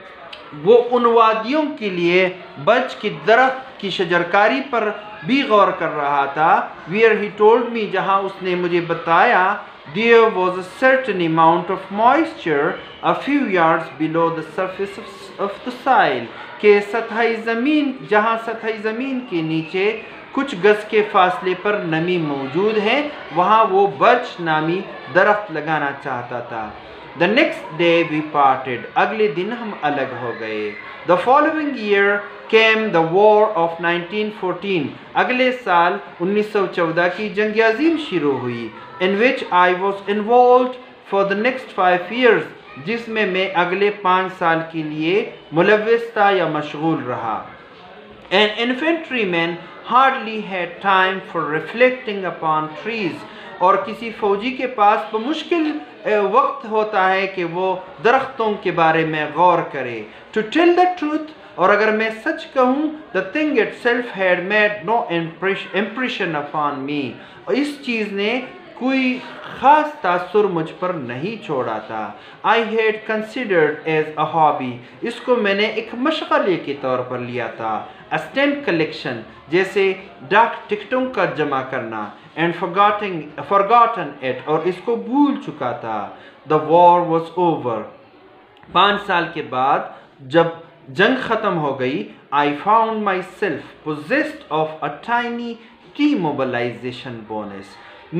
وہ ان وادیوں کے لیے برچ کے درخت کی شجرکاری پر بھی غور کر رہا تھا. where he told me، جہاں اس نے مجھے بتایا، there was a certain amount of moisture a few yards below the surface of the soil، کہ سطحی زمین، جہاں سطحی زمین کے نیچے کچھ گز کے فاصلے پر نمی موجود ہے، وہاں وہ برچ نامی درخت لگانا چاہتا تھا. The next day we parted، اگلے دن ہم الگ ہو گئے. The following year came the war of 1914، اگلے سال 1914 کی جنگ عظیم شروع ہوئی. In which I was involved for the next 5 years، جس میں اگلے 5 سال کے لیے ملوث تھا یا مشغول رہا. An infantryman hardly had time for reflecting upon trees، اور کسی فوجی کے پاس بمشکل وقت ہوتا ہے کہ وہ درختوں کے بارے میں غور کرے. To tell the truth، اور اگر میں سچ کہوں، the thing itself had made no impression upon me، اور اس چیز نے کوئی خاص تاثر مجھ پر نہیں چھوڑا تھا. I had considered as a hobby، اس کو میں نے ایک مشغلے کے طور پر لیا تھا. A stamp collection، جیسے ڈاک ٹکٹوں کا جمع کرنا. And forgotten it، اور اس کو بھول چکا تھا. The war was over، 5 سال کے بعد جب جنگ ختم ہو گئی I found myself possessed of a tiny demobilization bonus.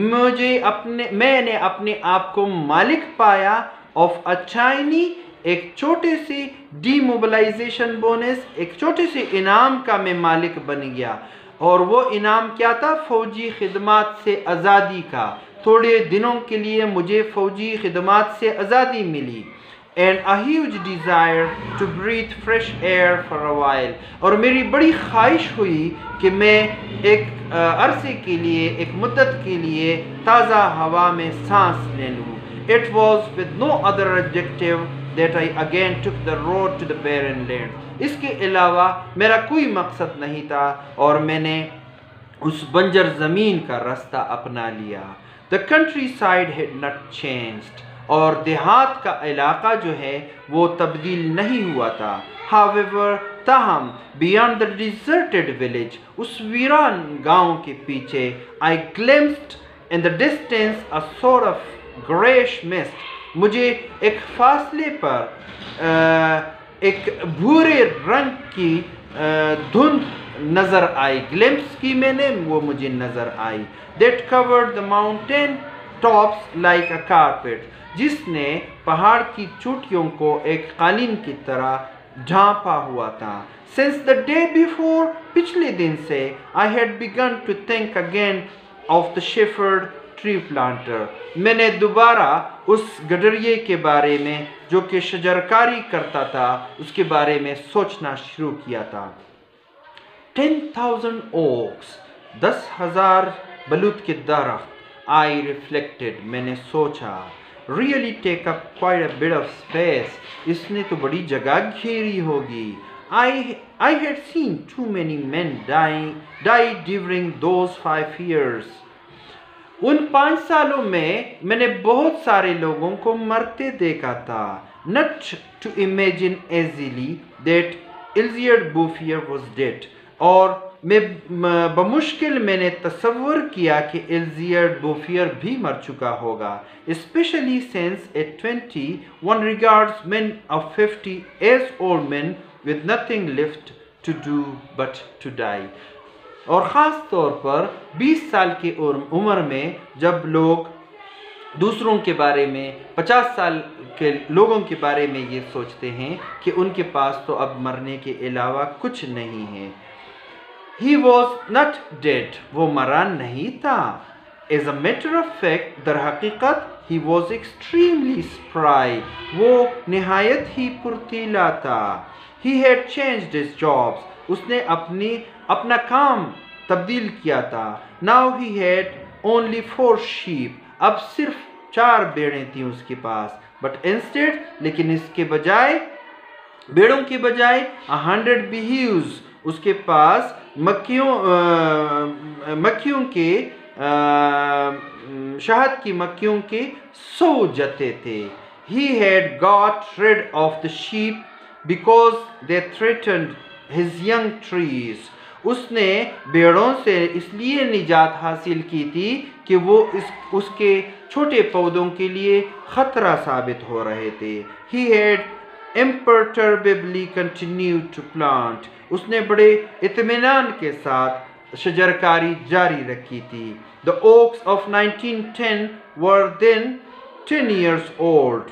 میں نے اپنے آپ کو مالک پایا of a tiny ایک چھوٹے سی demobilization bonus ایک چھوٹے سے انعام کا میں مالک بن گیا اور وہ انعام کیا تھا فوجی خدمات سے آزادی کا تھوڑے دنوں کے لیے مجھے فوجی خدمات سے آزادی ملی and a huge desire to breathe fresh air for a while اور میری بڑی خواہش ہوئی کہ میں ایک عرصے کے لیے ایک مدت کے لیے تازہ ہوا میں سانس لے لوں it was with no other objective that I again took the road to the barren land اس کے علاوہ میرا کوئی مقصد نہیں تھا اور میں نے اس بنجر زمین کا راستہ اپنا لیا the countryside had not changed اور دیہات کا علاقہ جو ہے وہ تبدیل نہیں ہوا تھا however تاہم beyond the deserted village اس ویران گاؤں کے پیچھے I glimpsed in the distance a sort of grayish mist مجھے ایک فاصلے پر ایک بھورے رنگ کی دھند نظر آئی گلمپس کی میں نے وہ مجھے نظر آئی that covered the mountain tops like a carpet جس نے پہاڑ کی چوٹیوں کو ایک قالین کی طرح ڈھانپا ہوا تھا since the day before پچھلے دن سے I had begun to think again of the shepherd tree planter میں نے دوبارہ اس گڈریے کے بارے میں جو کہ شجرکاری کرتا تھا اس کے بارے میں سوچنا شروع کیا تھا 10,000 oaks 10,000 بلوط کے درخت I reflected میں نے سوچا really take up quite a bit of space اس نے تو بڑی جگہ گھیری ہوگی I had seen too many men die during those 5 years ان 5 سالوں میں نے بہت سارے لوگوں کو مرتے دیکھا تھا not to imagine easily that Elizabeth Bouffier was dead اور میں بمشکل میں نے تصور کیا کہ Elizabeth Bouffier بھی مر چکا ہوگا especially since at 20 one regards men of 50 as old men with nothing left to do but to die اور خاص طور پر 20 سال کی عمر میں جب لوگ دوسروں کے بارے میں 50 سال کے لوگوں کے بارے میں یہ سوچتے ہیں کہ ان کے پاس تو اب مرنے کے علاوہ کچھ نہیں ہے He was not dead وہ مرا نہیں تھا As a matter of fact در حقیقت he was extremely spry وہ نہایت ہی پرتیلا تھا He had changed his jobs اس نے اپنا کام تبدیل کیا تھا Now he had only 4 sheep اب صرف 4 بیڑیں تھیں اس کے پاس But instead لیکن اس کے بجائے بیڑوں کے بجائے 100 beehives اس کے پاس مکھیوں کے شہد کی مکھیوں کے 100 جتے تھے He had got rid of the sheep because they threatened his young trees اس نے بیڑوں سے اس لیے نجات حاصل کی تھی کہ وہ اس کے چھوٹے پودوں کے لیے خطرہ ثابت ہو رہے تھے He had imperturbably continued to plant اس نے بڑے اطمینان کے ساتھ شجرکاری جاری رکھی تھی The oaks of 1910 were then 10 years old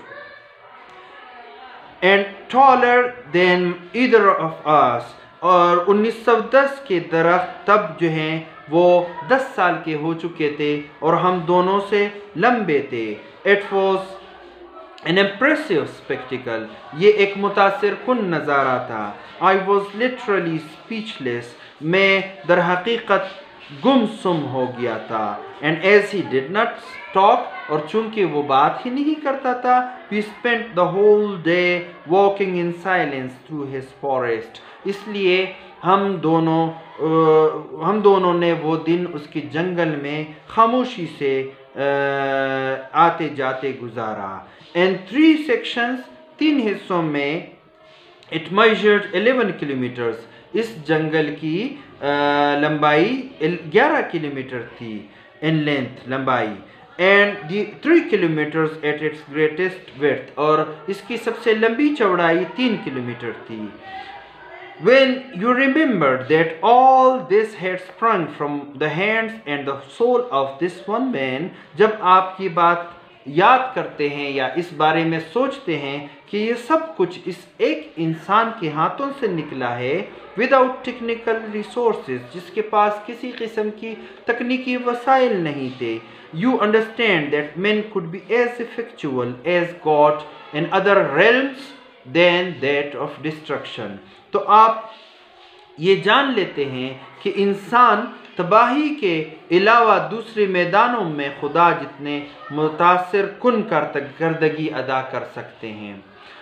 and taller than either of us اور 1910 کے درخت تب جو ہیں وہ 10 سال کے ہو چکے تھے اور ہم دونوں سے لمبے تھے It was an impressive spectacle یہ ایک متاثر کن نظارہ تھا I was literally speechless میں در حقیقت گم سم ہو گیا تھا And as he did not talk اور چونکہ وہ بات ہی نہیں کرتا تھا We spent the whole day walking in silence through his forest اس لیے ہم دونوں نے وہ دن اس کے جنگل میں خاموشی سے آتے جاتے گزارا In 3 sections 3 حصوں میں It measured 11 kilometers اس جنگل کی لمبائی 11 کلومیٹر تھی in length لمبائی and the 3 kilometers at its greatest width, اور اس کی سب سے لمبی چوڑائی 3 کلومیٹر تھی. When you remember that all this had sprung from the hands and the soul of this one man, جب آپ کی بات یاد کرتے ہیں یا اس بارے میں سوچتے ہیں کہ یہ سب کچھ اس ایک انسان کے ہاتھوں سے نکلا ہے, without technical resources, جس کے پاس کسی قسم کی تکنیکی وسائل نہیں تھے, you understand that men could be as effectual as God in other realms than that of destruction. تو آپ یہ جان لیتے ہیں کہ انسان تباہی کے علاوہ دوسرے میدانوں میں خدا جتنے متاثر کن کارکردگی ادا کر سکتے ہیں.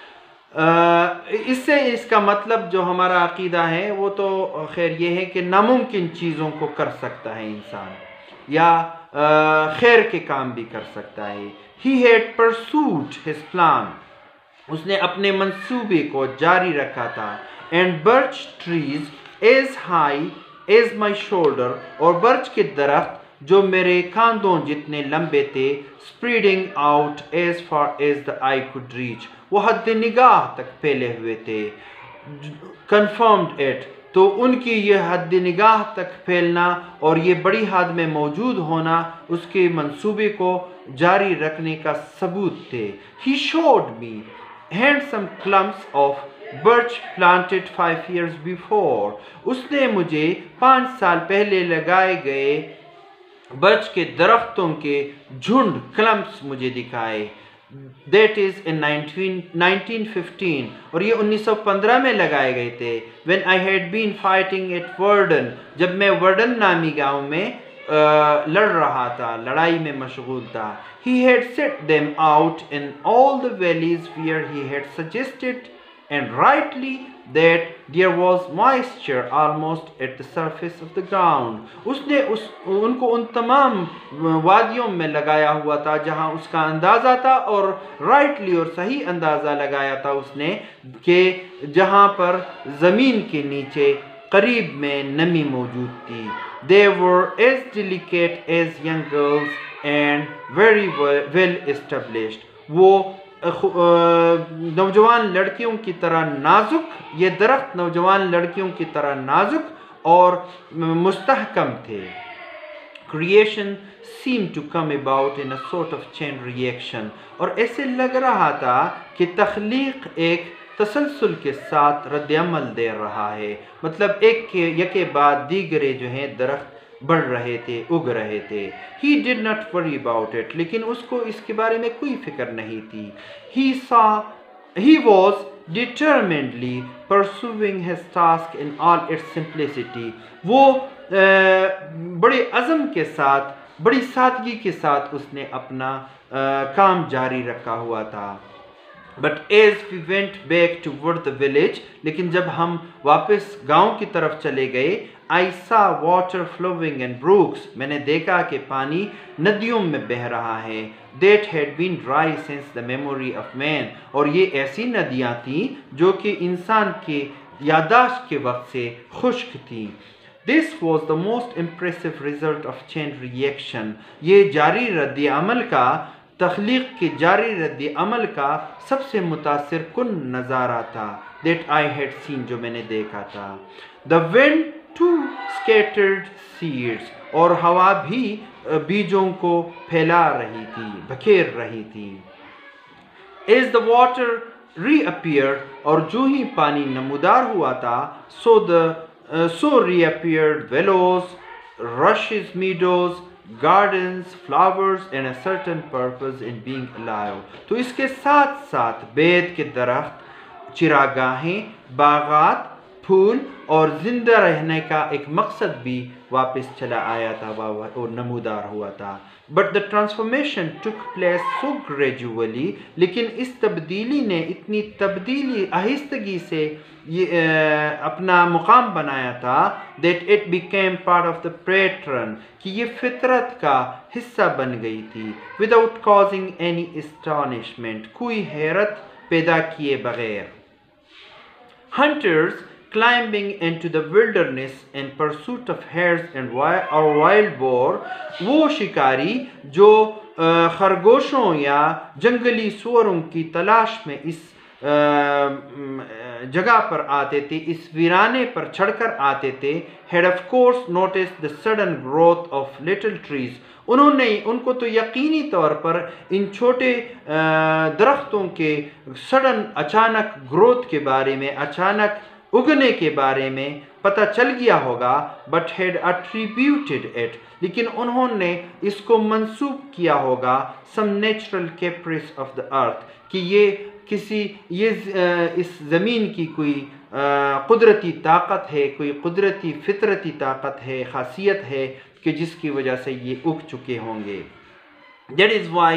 اس سے اس کا مطلب جو ہمارا عقیدہ ہے وہ تو خیر یہ ہے کہ ناممکن چیزوں کو کر سکتا ہے انسان, یا خیر کے کام بھی کر سکتا ہے. He had pursued his plan, اس نے اپنے منصوبے کو جاری رکھا تھا. And birch trees as high as my shoulder, اور برچ کے درخت جو میرے کاندھوں جتنے لمبے تھے, spreading out as far as the eye could reach, وہ حد نگاہ تک پھیلے ہوئے تھے. confirmed it, تو ان کی یہ حد نگاہ تک پھیلنا اور یہ بڑی حد میں موجود ہونا اس کے منصوبے کو جاری رکھنے کا ثبوت تھے. He showed me handsome clumps of birch planted 5 years before, اس نے مجھے 5 سال پہلے لگائے گئے برچ کے درختوں کے جھنڈ کلمپس مجھے دکھائے. That is in 1915, اور یہ 1915 میں لگائے گئے تھے. When I had been fighting at Verdun, جب میں ورڈن نامی گاؤں میں لڑ رہا تھا, لڑائی میں مشغول تھا. He had set them out in all the valleys where he had suggested, and rightly, that there was moisture almost at the surface of the ground. اس نے ان کو ان تمام وادیوں میں لگایا ہوا تھا جہاں اس کا اندازہ تھا, اور رائٹلی اور صحیح اندازہ لگایا تھا اس نے کہ جہاں پر زمین کے نیچے قریب میں نمی موجود تھی. They were as delicate as young girls and very well established. وہ نوجوان لڑکیوں کی طرح نازک, یہ درخت نوجوان لڑکیوں کی طرح نازک اور مستحکم تھے. Creation seemed to come about in a sort of chain reaction, اور ایسے لگ رہا تھا کہ تخلیق ایک تسلسل کے ساتھ رد عمل دے رہا ہے, مطلب ایک کے بعد دیگرے جو ہیں درخت بڑھ رہے تھے, اگ رہے تھے. He did not worry about it, لیکن اس کو اس کے بارے میں کوئی فکر نہیں تھی. He was determinedly pursuing his task in all its simplicity. وہ بڑے عزم کے ساتھ, بڑی سادگی کے ساتھ اس نے اپنا کام جاری رکھا ہوا تھا. But as we went back toward the village, لیکن جب ہم واپس گاؤں کی طرف چلے گئے, I saw water flowing in brooks, میں نے دیکھا کہ پانی ندیوں میں بہہ رہا ہے. That had been dry since the memory of man, اور یہ ایسی ندیاں تھیں جو کہ انسان کے یادداشت کے وقت سے خشک تھیں. This was the most impressive result of chain reaction. یہ جاری رد عمل کا, تخلیق کے جاری رد عمل کا سب سے متاثر کن نظارہ تھا. That I had seen, جو میں نے دیکھا تھا. The wind too scattered seeds, اور ہوا بھی بیجوں کو پھیلا رہی تھی, بکھیر رہی تھی. As the water reappeared, اور جو ہی پانی نمودار ہوا تھا, so reappeared willows, rushes, meadows, gardens, flowers, and a certain purpose in being alive. تو اس کے ساتھ ساتھ بید کے درخت, چراگاہیں, باغات, پھول اور زندہ رہنے کا ایک مقصد بھی واپس چلا آیا تھا اور نمودار ہوا تھا. But the transformation took place so gradually, لیکن اس تبدیلی نے اتنی آہستگی سے اپنا مقام بنایا تھا, that it became part of the pattern, کہ یہ فطرت کا حصہ بن گئی تھی, without causing any astonishment, کوئی حیرت پیدا کیے بغیر. Hunters climbing into the wilderness in pursuit of hares and wild boar, وہ شکاری جو خرگوشوں یا جنگلی سوروں کی تلاش میں اس جگہ پر آتے تھے، اس ویرانے پر چڑھ کر آتے تھے. had of course noticed the sudden growth of little trees. ان کو تو یقینی طور پر ان چھوٹے درختوں کے سڈن اچانک گروتھ کے بارے میں، اچانک اگنے کے بارے میں پتہ چل گیا ہوگا. but had attributed it. لیکن انہوں نے اس کو منسوب کیا ہوگا some natural caprice of the earth، کہ یہ اس زمین کی کوئی قدرتی طاقت ہے، کوئی قدرتی فطرتی طاقت ہے، خاصیت ہے کہ جس کی وجہ سے یہ اگ چکے ہوں گے. That is why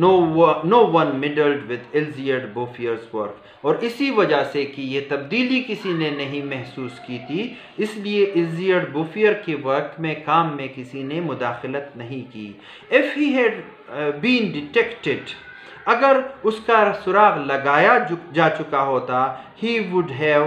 no one meddled with Elzéar Beaufier's work. اور اسی وجہ سے کہ یہ تبدیلی کسی نے نہیں محسوس کی تھی، اس لیے Elzéar Beaufier کے ورک میں کام میں کسی نے مداخلت نہیں کی. If he had been detected، اگر اس کا سراغ لگایا جا چکا ہوتا، he would have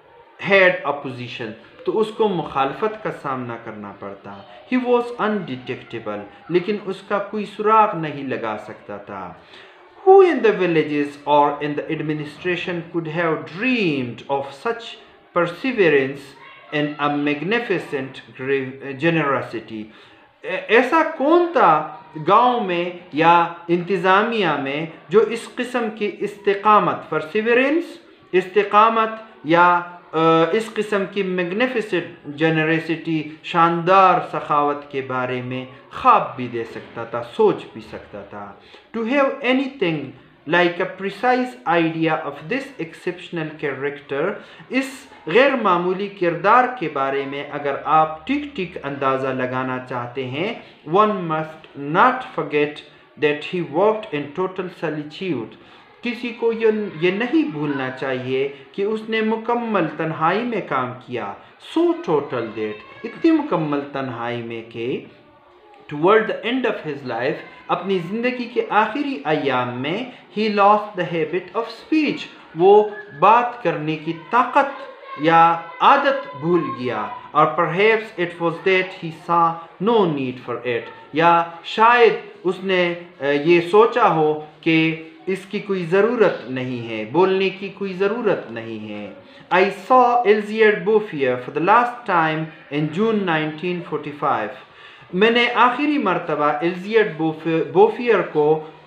had opposition، تو اس کو مخالفت کا سامنا کرنا پڑتا. he was undetectable، لیکن اس کا کوئی سراغ نہیں لگا سکتا تھا. who in the villages or in the administration could have dreamed of such perseverance and a magnificent generosity؟ ایسا کون تھا گاؤں میں یا انتظامیہ میں جو اس قسم کی استقامت، پرسیورنس، استقامت، یا اس قسم کی میگنیفیسنٹ جنریسٹی، شاندار سخاوت کے بارے میں خواب بھی دے سکتا تھا، سوچ بھی سکتا تھا. To have anything like a precise idea of this exceptional character, اس غیر معمولی کردار کے بارے میں اگر آپ ٹھیک اندازہ لگانا چاہتے ہیں، one must not forget that he worked in total solitude. کسی کو یہ نہیں بھولنا چاہیے کہ اس نے مکمل تنہائی میں کام کیا. so total that، اتنی مکمل تنہائی میں کہ toward the end of his life، اپنی زندگی کے آخری ایام میں he lost the habit of speech، وہ بات کرنے کی طاقت یا عادت بھول گیا. اور perhaps it was that he saw no need for it، یا شاید اس نے یہ سوچا ہو کہ اس کی کوئی ضرورت نہیں ہے، بولنے کی کوئی ضرورت نہیں ہے. I saw Elzéar Beaufier for the last time in June 1945. میں نے آخری مرتبہ Elzéar Beaufier کو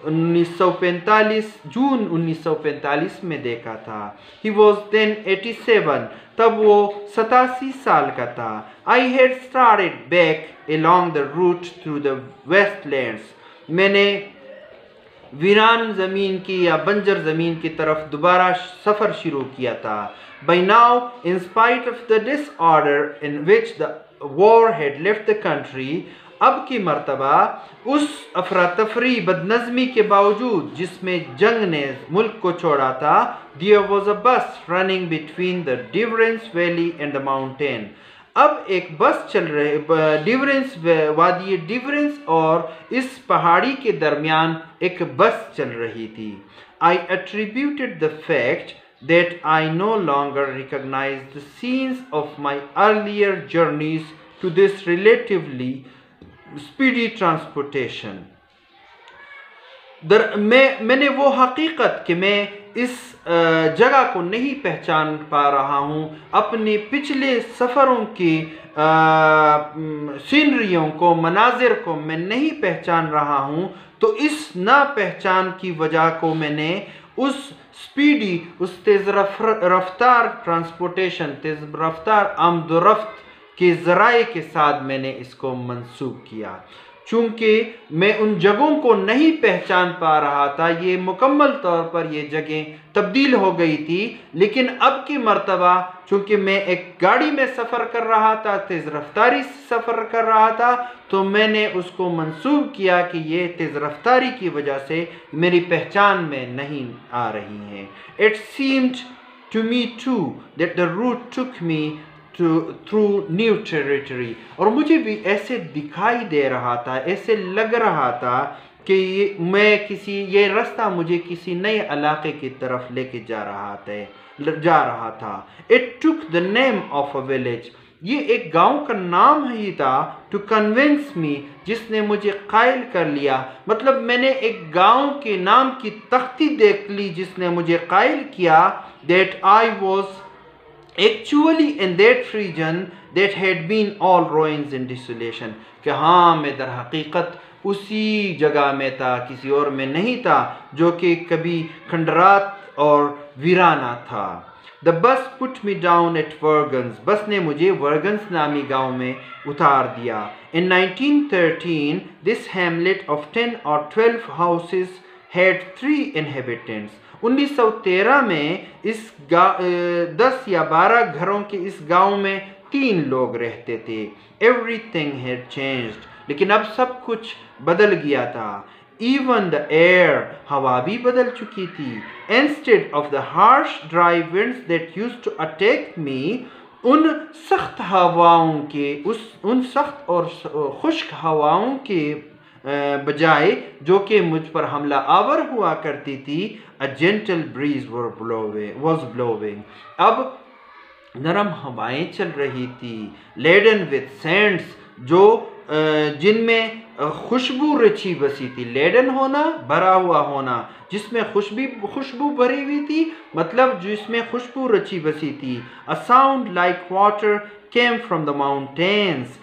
1945 جون 1945 میں دیکھا تھا. He was then 87، تب وہ 87 سال کا تھا. I had started back along the route through the Westlands. میں نے ویران زمین کی یا بنجر زمین کی طرف دوبارہ سفر شروع کیا تھا. By now, in spite of the disorder in which the war had left the country، اب کی مرتبہ اس افراتفری بدنظمی کے باوجود جس میں جنگ نے ملک کو چھوڑا تھا، there was a bus running between the Deliverance Valley and the mountain. اب ایک بس چل رہے وادی ڈیورنس اور اس پہاڑی کے درمیان ایک بس چل رہی تھی. I attributed the fact that I no longer recognized the scenes of my earlier journeys to this relatively speedy transportation. میں نے وہ حقیقت کہ میں اس جگہ کو نہیں پہچان پا رہا ہوں، اپنے پچھلے سفروں کی سینریوں کو، مناظر کو میں نہیں پہچان رہا ہوں، تو اس نا پہچان کی وجہ کو میں نے اس سپیڈی، اس تیز رفتار ٹرانسپورٹیشن، تیز رفتار آمد و رفت کے ذرائع کے ساتھ میں نے اس کو منسوب کیا. چونکہ میں ان جگہوں کو نہیں پہچان پا رہا تھا، یہ مکمل طور پر یہ جگہیں تبدیل ہو گئی تھی، لیکن اب کی مرتبہ چونکہ میں ایک گاڑی میں سفر کر رہا تھا، تیز رفتاری سفر کر رہا تھا، تو میں نے اس کو منسوب کیا کہ یہ تیز رفتاری کی وجہ سے میری پہچان میں نہیں آ رہی ہیں. It seemed to me too that the route took me through new territory. اور مجھے بھی ایسے دکھائی دے رہا تھا، ایسے لگ رہا تھا کہ یہ راستہ مجھے کسی نئے علاقے کی طرف لے کے جا رہا تھا. It took the name of a village. یہ ایک گاؤں کا نام ہی تھا. ٹو کنونس می، جس نے مجھے قائل کر لیا. مطلب میں نے ایک گاؤں کے نام کی تختی دیکھ لی جس نے مجھے قائل کیا that I was actually in that region that had been all ruins and desolation. کہ ہاں میں در حقیقت اسی جگہ میں تھا، کسی اور میں نہیں تھا، جو کہ کبھی کھنڈرات اور ویرانہ تھا. The bus put me down at Vergens. بس نے مجھے ورگنز نامی گاؤں میں اتار دیا. In 1913, this hamlet of 10 or 12 houses had 3 inhabitants. 1913 میں اس 10 یا 12 گھروں کے اس گاؤں میں 3 لوگ رہتے تھے. Everything had changed. لیکن اب سب کچھ بدل گیا تھا. Even the air, ہوا بھی بدل چکی تھی. Instead of the harsh dry winds that used to attack me, ان سخت ہواؤں کے ان سخت اور خشک ہواؤں کے بجائے جو کہ مجھ پر حملہ آور ہوا کرتی تھی, a gentle breeze was blowing. اب نرم ہوائیں چل رہی تھی. Laden with scents, جو جن میں خوشبو رچی بسی تھی. لیڈن ہونا, بھرا ہوا ہونا, جس میں خوشبو بھری ہوئی تھی, مطلب جس میں خوشبو رچی بسی تھی. A sound like water came from the mountains.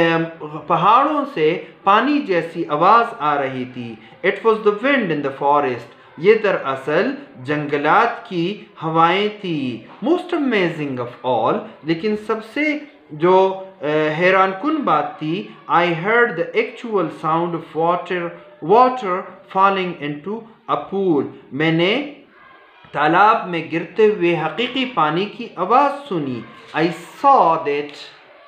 پہاڑوں سے پانی جیسی آواز آ رہی تھی. It was the wind in the forest. یہ دراصل جنگلات کی ہوائیں تھی. Most amazing of all, لیکن سب سے جو حیران کن بات تھی, I heard the actual sound of water falling into a pool. میں نے تالاب میں گرتے ہوئے حقیقی پانی کی آواز سنی. I saw that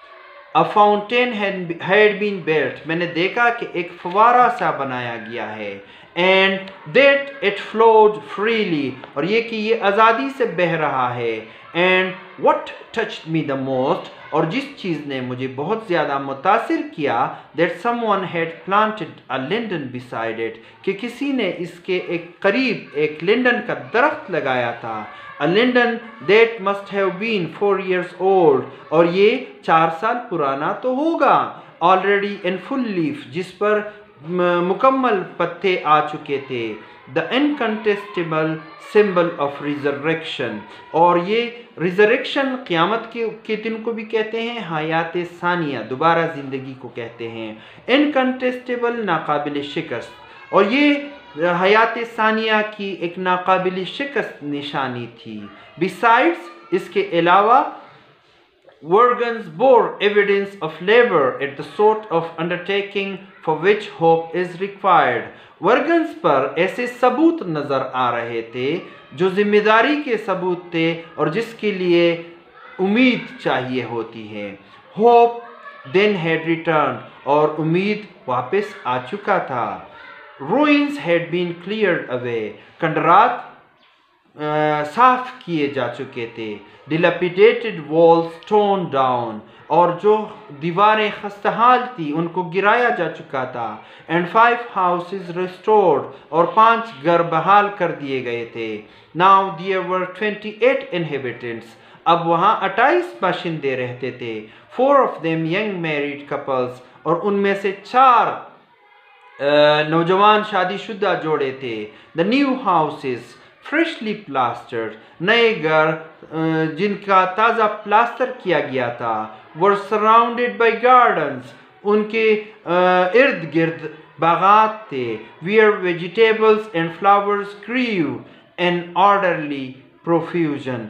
a fountain had been built. میں نے دیکھا کہ ایک فوارہ سا بنایا گیا ہے. And that it flowed freely. اور یہ کہ یہ آزادی سے بہہ رہا ہے. And what touched me the most, اور جس چیز نے مجھے بہت زیادہ متاثر کیا, that someone had planted a linden beside it. کہ کسی نے اس کے ایک قریب ایک لنڈن کا درخت لگایا تھا. A linden that must have been 4 years old. اور یہ 4 سال پرانا تو ہوگا. Already in full leaf, جس پر مکمل پتے آ چکے تھے. The incontestable symbol of resurrection. اور یہ ریزریکشن قیامت کے دن کو بھی کہتے ہیں, حیات ثانیہ, دوبارہ زندگی کو کہتے ہیں. Incontestable, ناقابل شکست. اور یہ حیات ثانیہ کی ایک ناقابل شکست نشانی تھی. Besides, اس کے علاوہ Vergens bore evidence of labor at the sort of undertaking for which hope is required. ورگنز پر ایسے ثبوت نظر آ رہے تھے جو ذمہ داری کے ثبوت تھے اور جس کے لیے امید چاہیے ہوتی ہے. Hope then had returned. اور امید واپس آ چکا تھا. Ruins had been cleared away. کھنڈرات صاف کیے جا چکے تھے. Dilapidated walls torn down. اور جو دیواریں خستحال تھی ان کو گرایا جا چکا تھا. And 5 houses restored. اور 5 گھر بحال کر دیے گئے تھے. Now there were 28 inhabitants. اب وہاں 28 باشندے رہتے تھے. 4 of them young married couples. اور ان میں سے 4 نوجوان شادی شدہ جوڑے تھے. The new houses freshly plastered. نئے گھر جن کا تازہ پلاسٹر کیا گیا تھا. Were surrounded by gardens. ان کے ارد گرد باغات تھے. Where vegetables and flowers grew in orderly profusion.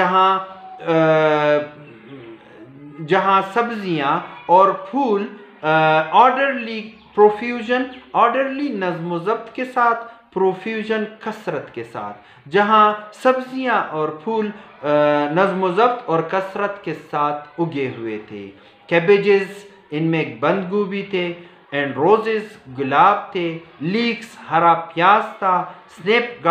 جہاں سبزیاں اور پھول orderly profusion, orderly نظم و ضبط کے ساتھ, profusion کثرت کے ساتھ. جہاں سبزیاں اور پھول نظم و ضبط اور کثرت کے ساتھ اگے ہوئے تھے. کیبیجز, ان میں بند گوبھی تھے. اینڈ روزز, گلاب تھے. لیکس, ہرا پیاز تھا. سنیپ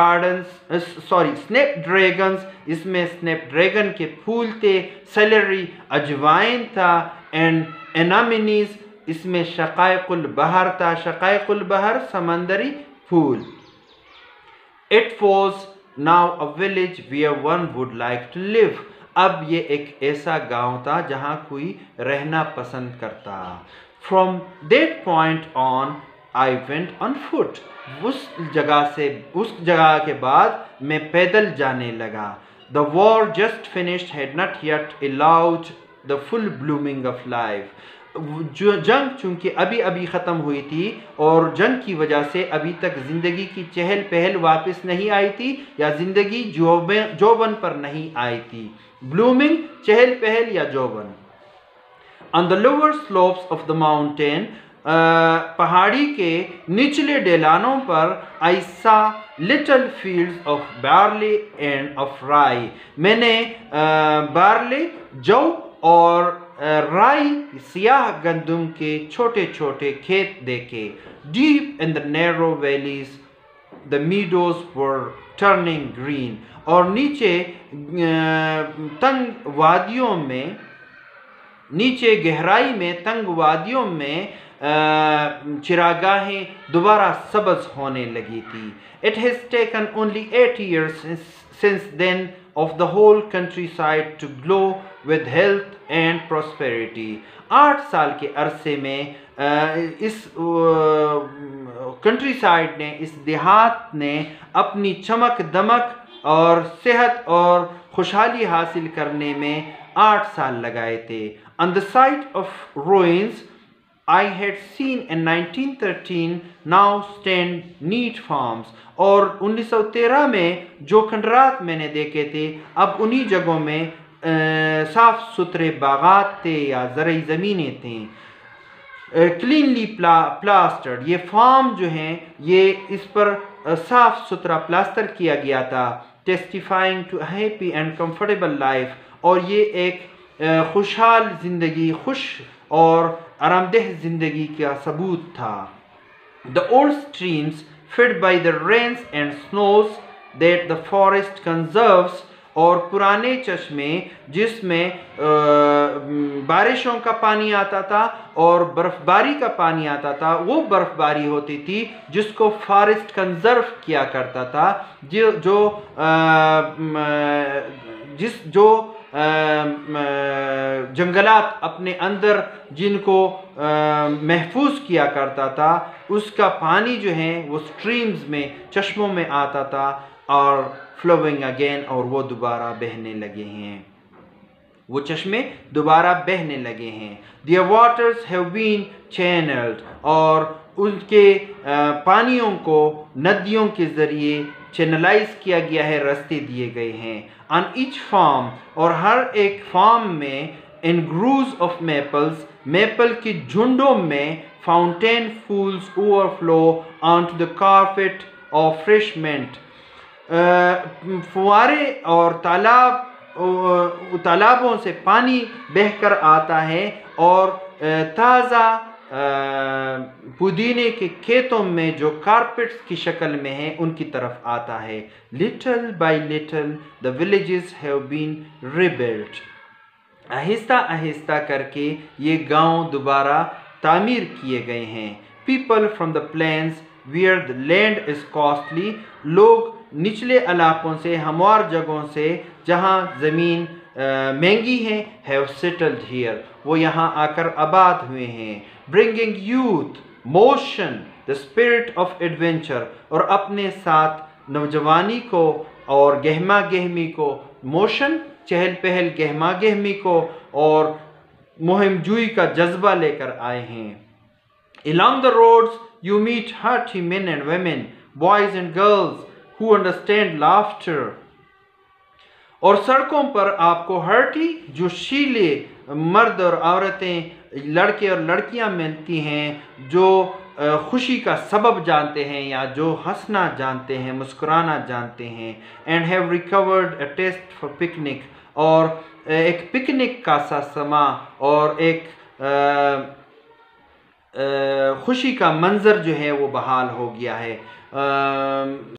ڈریگنز, اس میں سنیپ ڈریگن کے پھول تھے. سیلری, اجوائن تھا. اینڈ انامینیز, اس میں شقائق البحر تھا. شقائق البحر سمندری پھول. It was now a village where one would like to live. اب یہ ایک ایسا گاؤں تھا جہاں کوئی رہنا پسند کرتا. From that point on I went on foot. اس جگہ کے بعد میں پیدل جانے لگا. The war just finished had not yet allowed the full blooming of life. جنگ چونکہ ابھی ختم ہوئی تھی اور جنگ کی وجہ سے ابھی تک زندگی کی چہل پہل واپس نہیں آئی تھی یا زندگی جوبن پر نہیں آئی تھی. blooming چہل پہل یا جوبن. On the lower slopes of the mountain, پہاڑی کے نچلے ڈیلانوں پر I saw little fields of barley and of rye. میں نے بارلے جو اور رائی سیاہ گندم کے چھوٹے چھوٹے کھیت دیکھے. Deep in the narrow valleys the meadows were turning green. اور نیچے گہرائی میں تنگ وادیوں میں چراگاہیں دوبارہ سبز ہونے لگی تھی. It has taken only 8 years since then of the whole countryside to glow with health and prosperity. 8 سال کے عرصے میں اس کنٹری سائڈ نے، اس دیہات نے اپنی چمک دمک اور صحت اور خوشحالی حاصل کرنے میں 8 سال لگائے تھے. On the site of ruins I had seen in 1913 now stand neat farms. اور 1913 میں جو کھنڈرات میں نے دیکھے تھے اب انہی جگہوں میں صاف ستھرے باغات تھے یا زرعی زمینیں تھیں. cleanly plastered. یہ فارم جو ہیں یہ اس پر صاف ستھرا پلاسٹر کیا گیا تھا. testifying to a happy and comfortable life. اور یہ ایک خوشحال زندگی، خوش اور آرام دہ زندگی کا ثبوت تھا. The old streams fed by the rains and snows that the forest conserves. اور پرانے چشمے جس میں بارشوں کا پانی آتا تھا اور برف باری کا پانی آتا تھا، وہ برف باری ہوتی تھی جس کو فارسٹ کنزرو کیا کرتا تھا، جو جنگلات اپنے اندر جن کو محفوظ کیا کرتا تھا، اس کا پانی جو ہے وہ سٹریمز میں، چشموں میں آتا تھا اور flowing again، اور وہ دوبارہ بہنے لگے ہیں، وہ چشمے دوبارہ بہنے لگے ہیں. Their waters have been channeled. اور ان کے پانیوں کو ندیوں کے ذریعے چینلائز کیا گیا ہے، رستے دیے گئے ہیں. On each farm، اور ہر ایک فارم میں in groves of maples، maple کی جھنڈوں میں fountain pools overflow onto the carpet of fresh mint. فوارے اور تالابوں سے پانی بہہ کر آتا ہے اور تازہ پودینے کے کھیتوں میں جو کارپٹس کی شکل میں ہیں ان کی طرف آتا ہے. Little by little the villages have been rebuilt. آہستہ آہستہ کر کے یہ گاؤں دوبارہ تعمیر کیے گئے ہیں. People from the plains where the land is costly، لوگ نچلے علاقوں سے، ہموار جگہوں سے جہاں زمین مہنگی ہے، have settled here، وہ یہاں آ کر آباد ہوئے ہیں. bringing youth، motion، the spirit of adventure، اور اپنے ساتھ نوجوانی کو اور گہما گہمی کو، موشن چہل پہل، گہما گہمی کو اور مہم جوئی کا جذبہ لے کر آئے ہیں. along the roads you meet hearty men and women، boys and girls who understand laughter. اور سڑکوں پر آپ کو ہرٹی جوشیلے مرد اور عورتیں، لڑکے اور لڑکیاں ملتی ہیں جو خوشی کا سبب جانتے ہیں یا جو ہنسنا جانتے ہیں، مسکرانا جانتے ہیں. and have recovered a taste for picnic، اور ایک پکنک کا سا سما اور ایک خوشی کا منظر جو ہے وہ بحال ہو گیا ہے.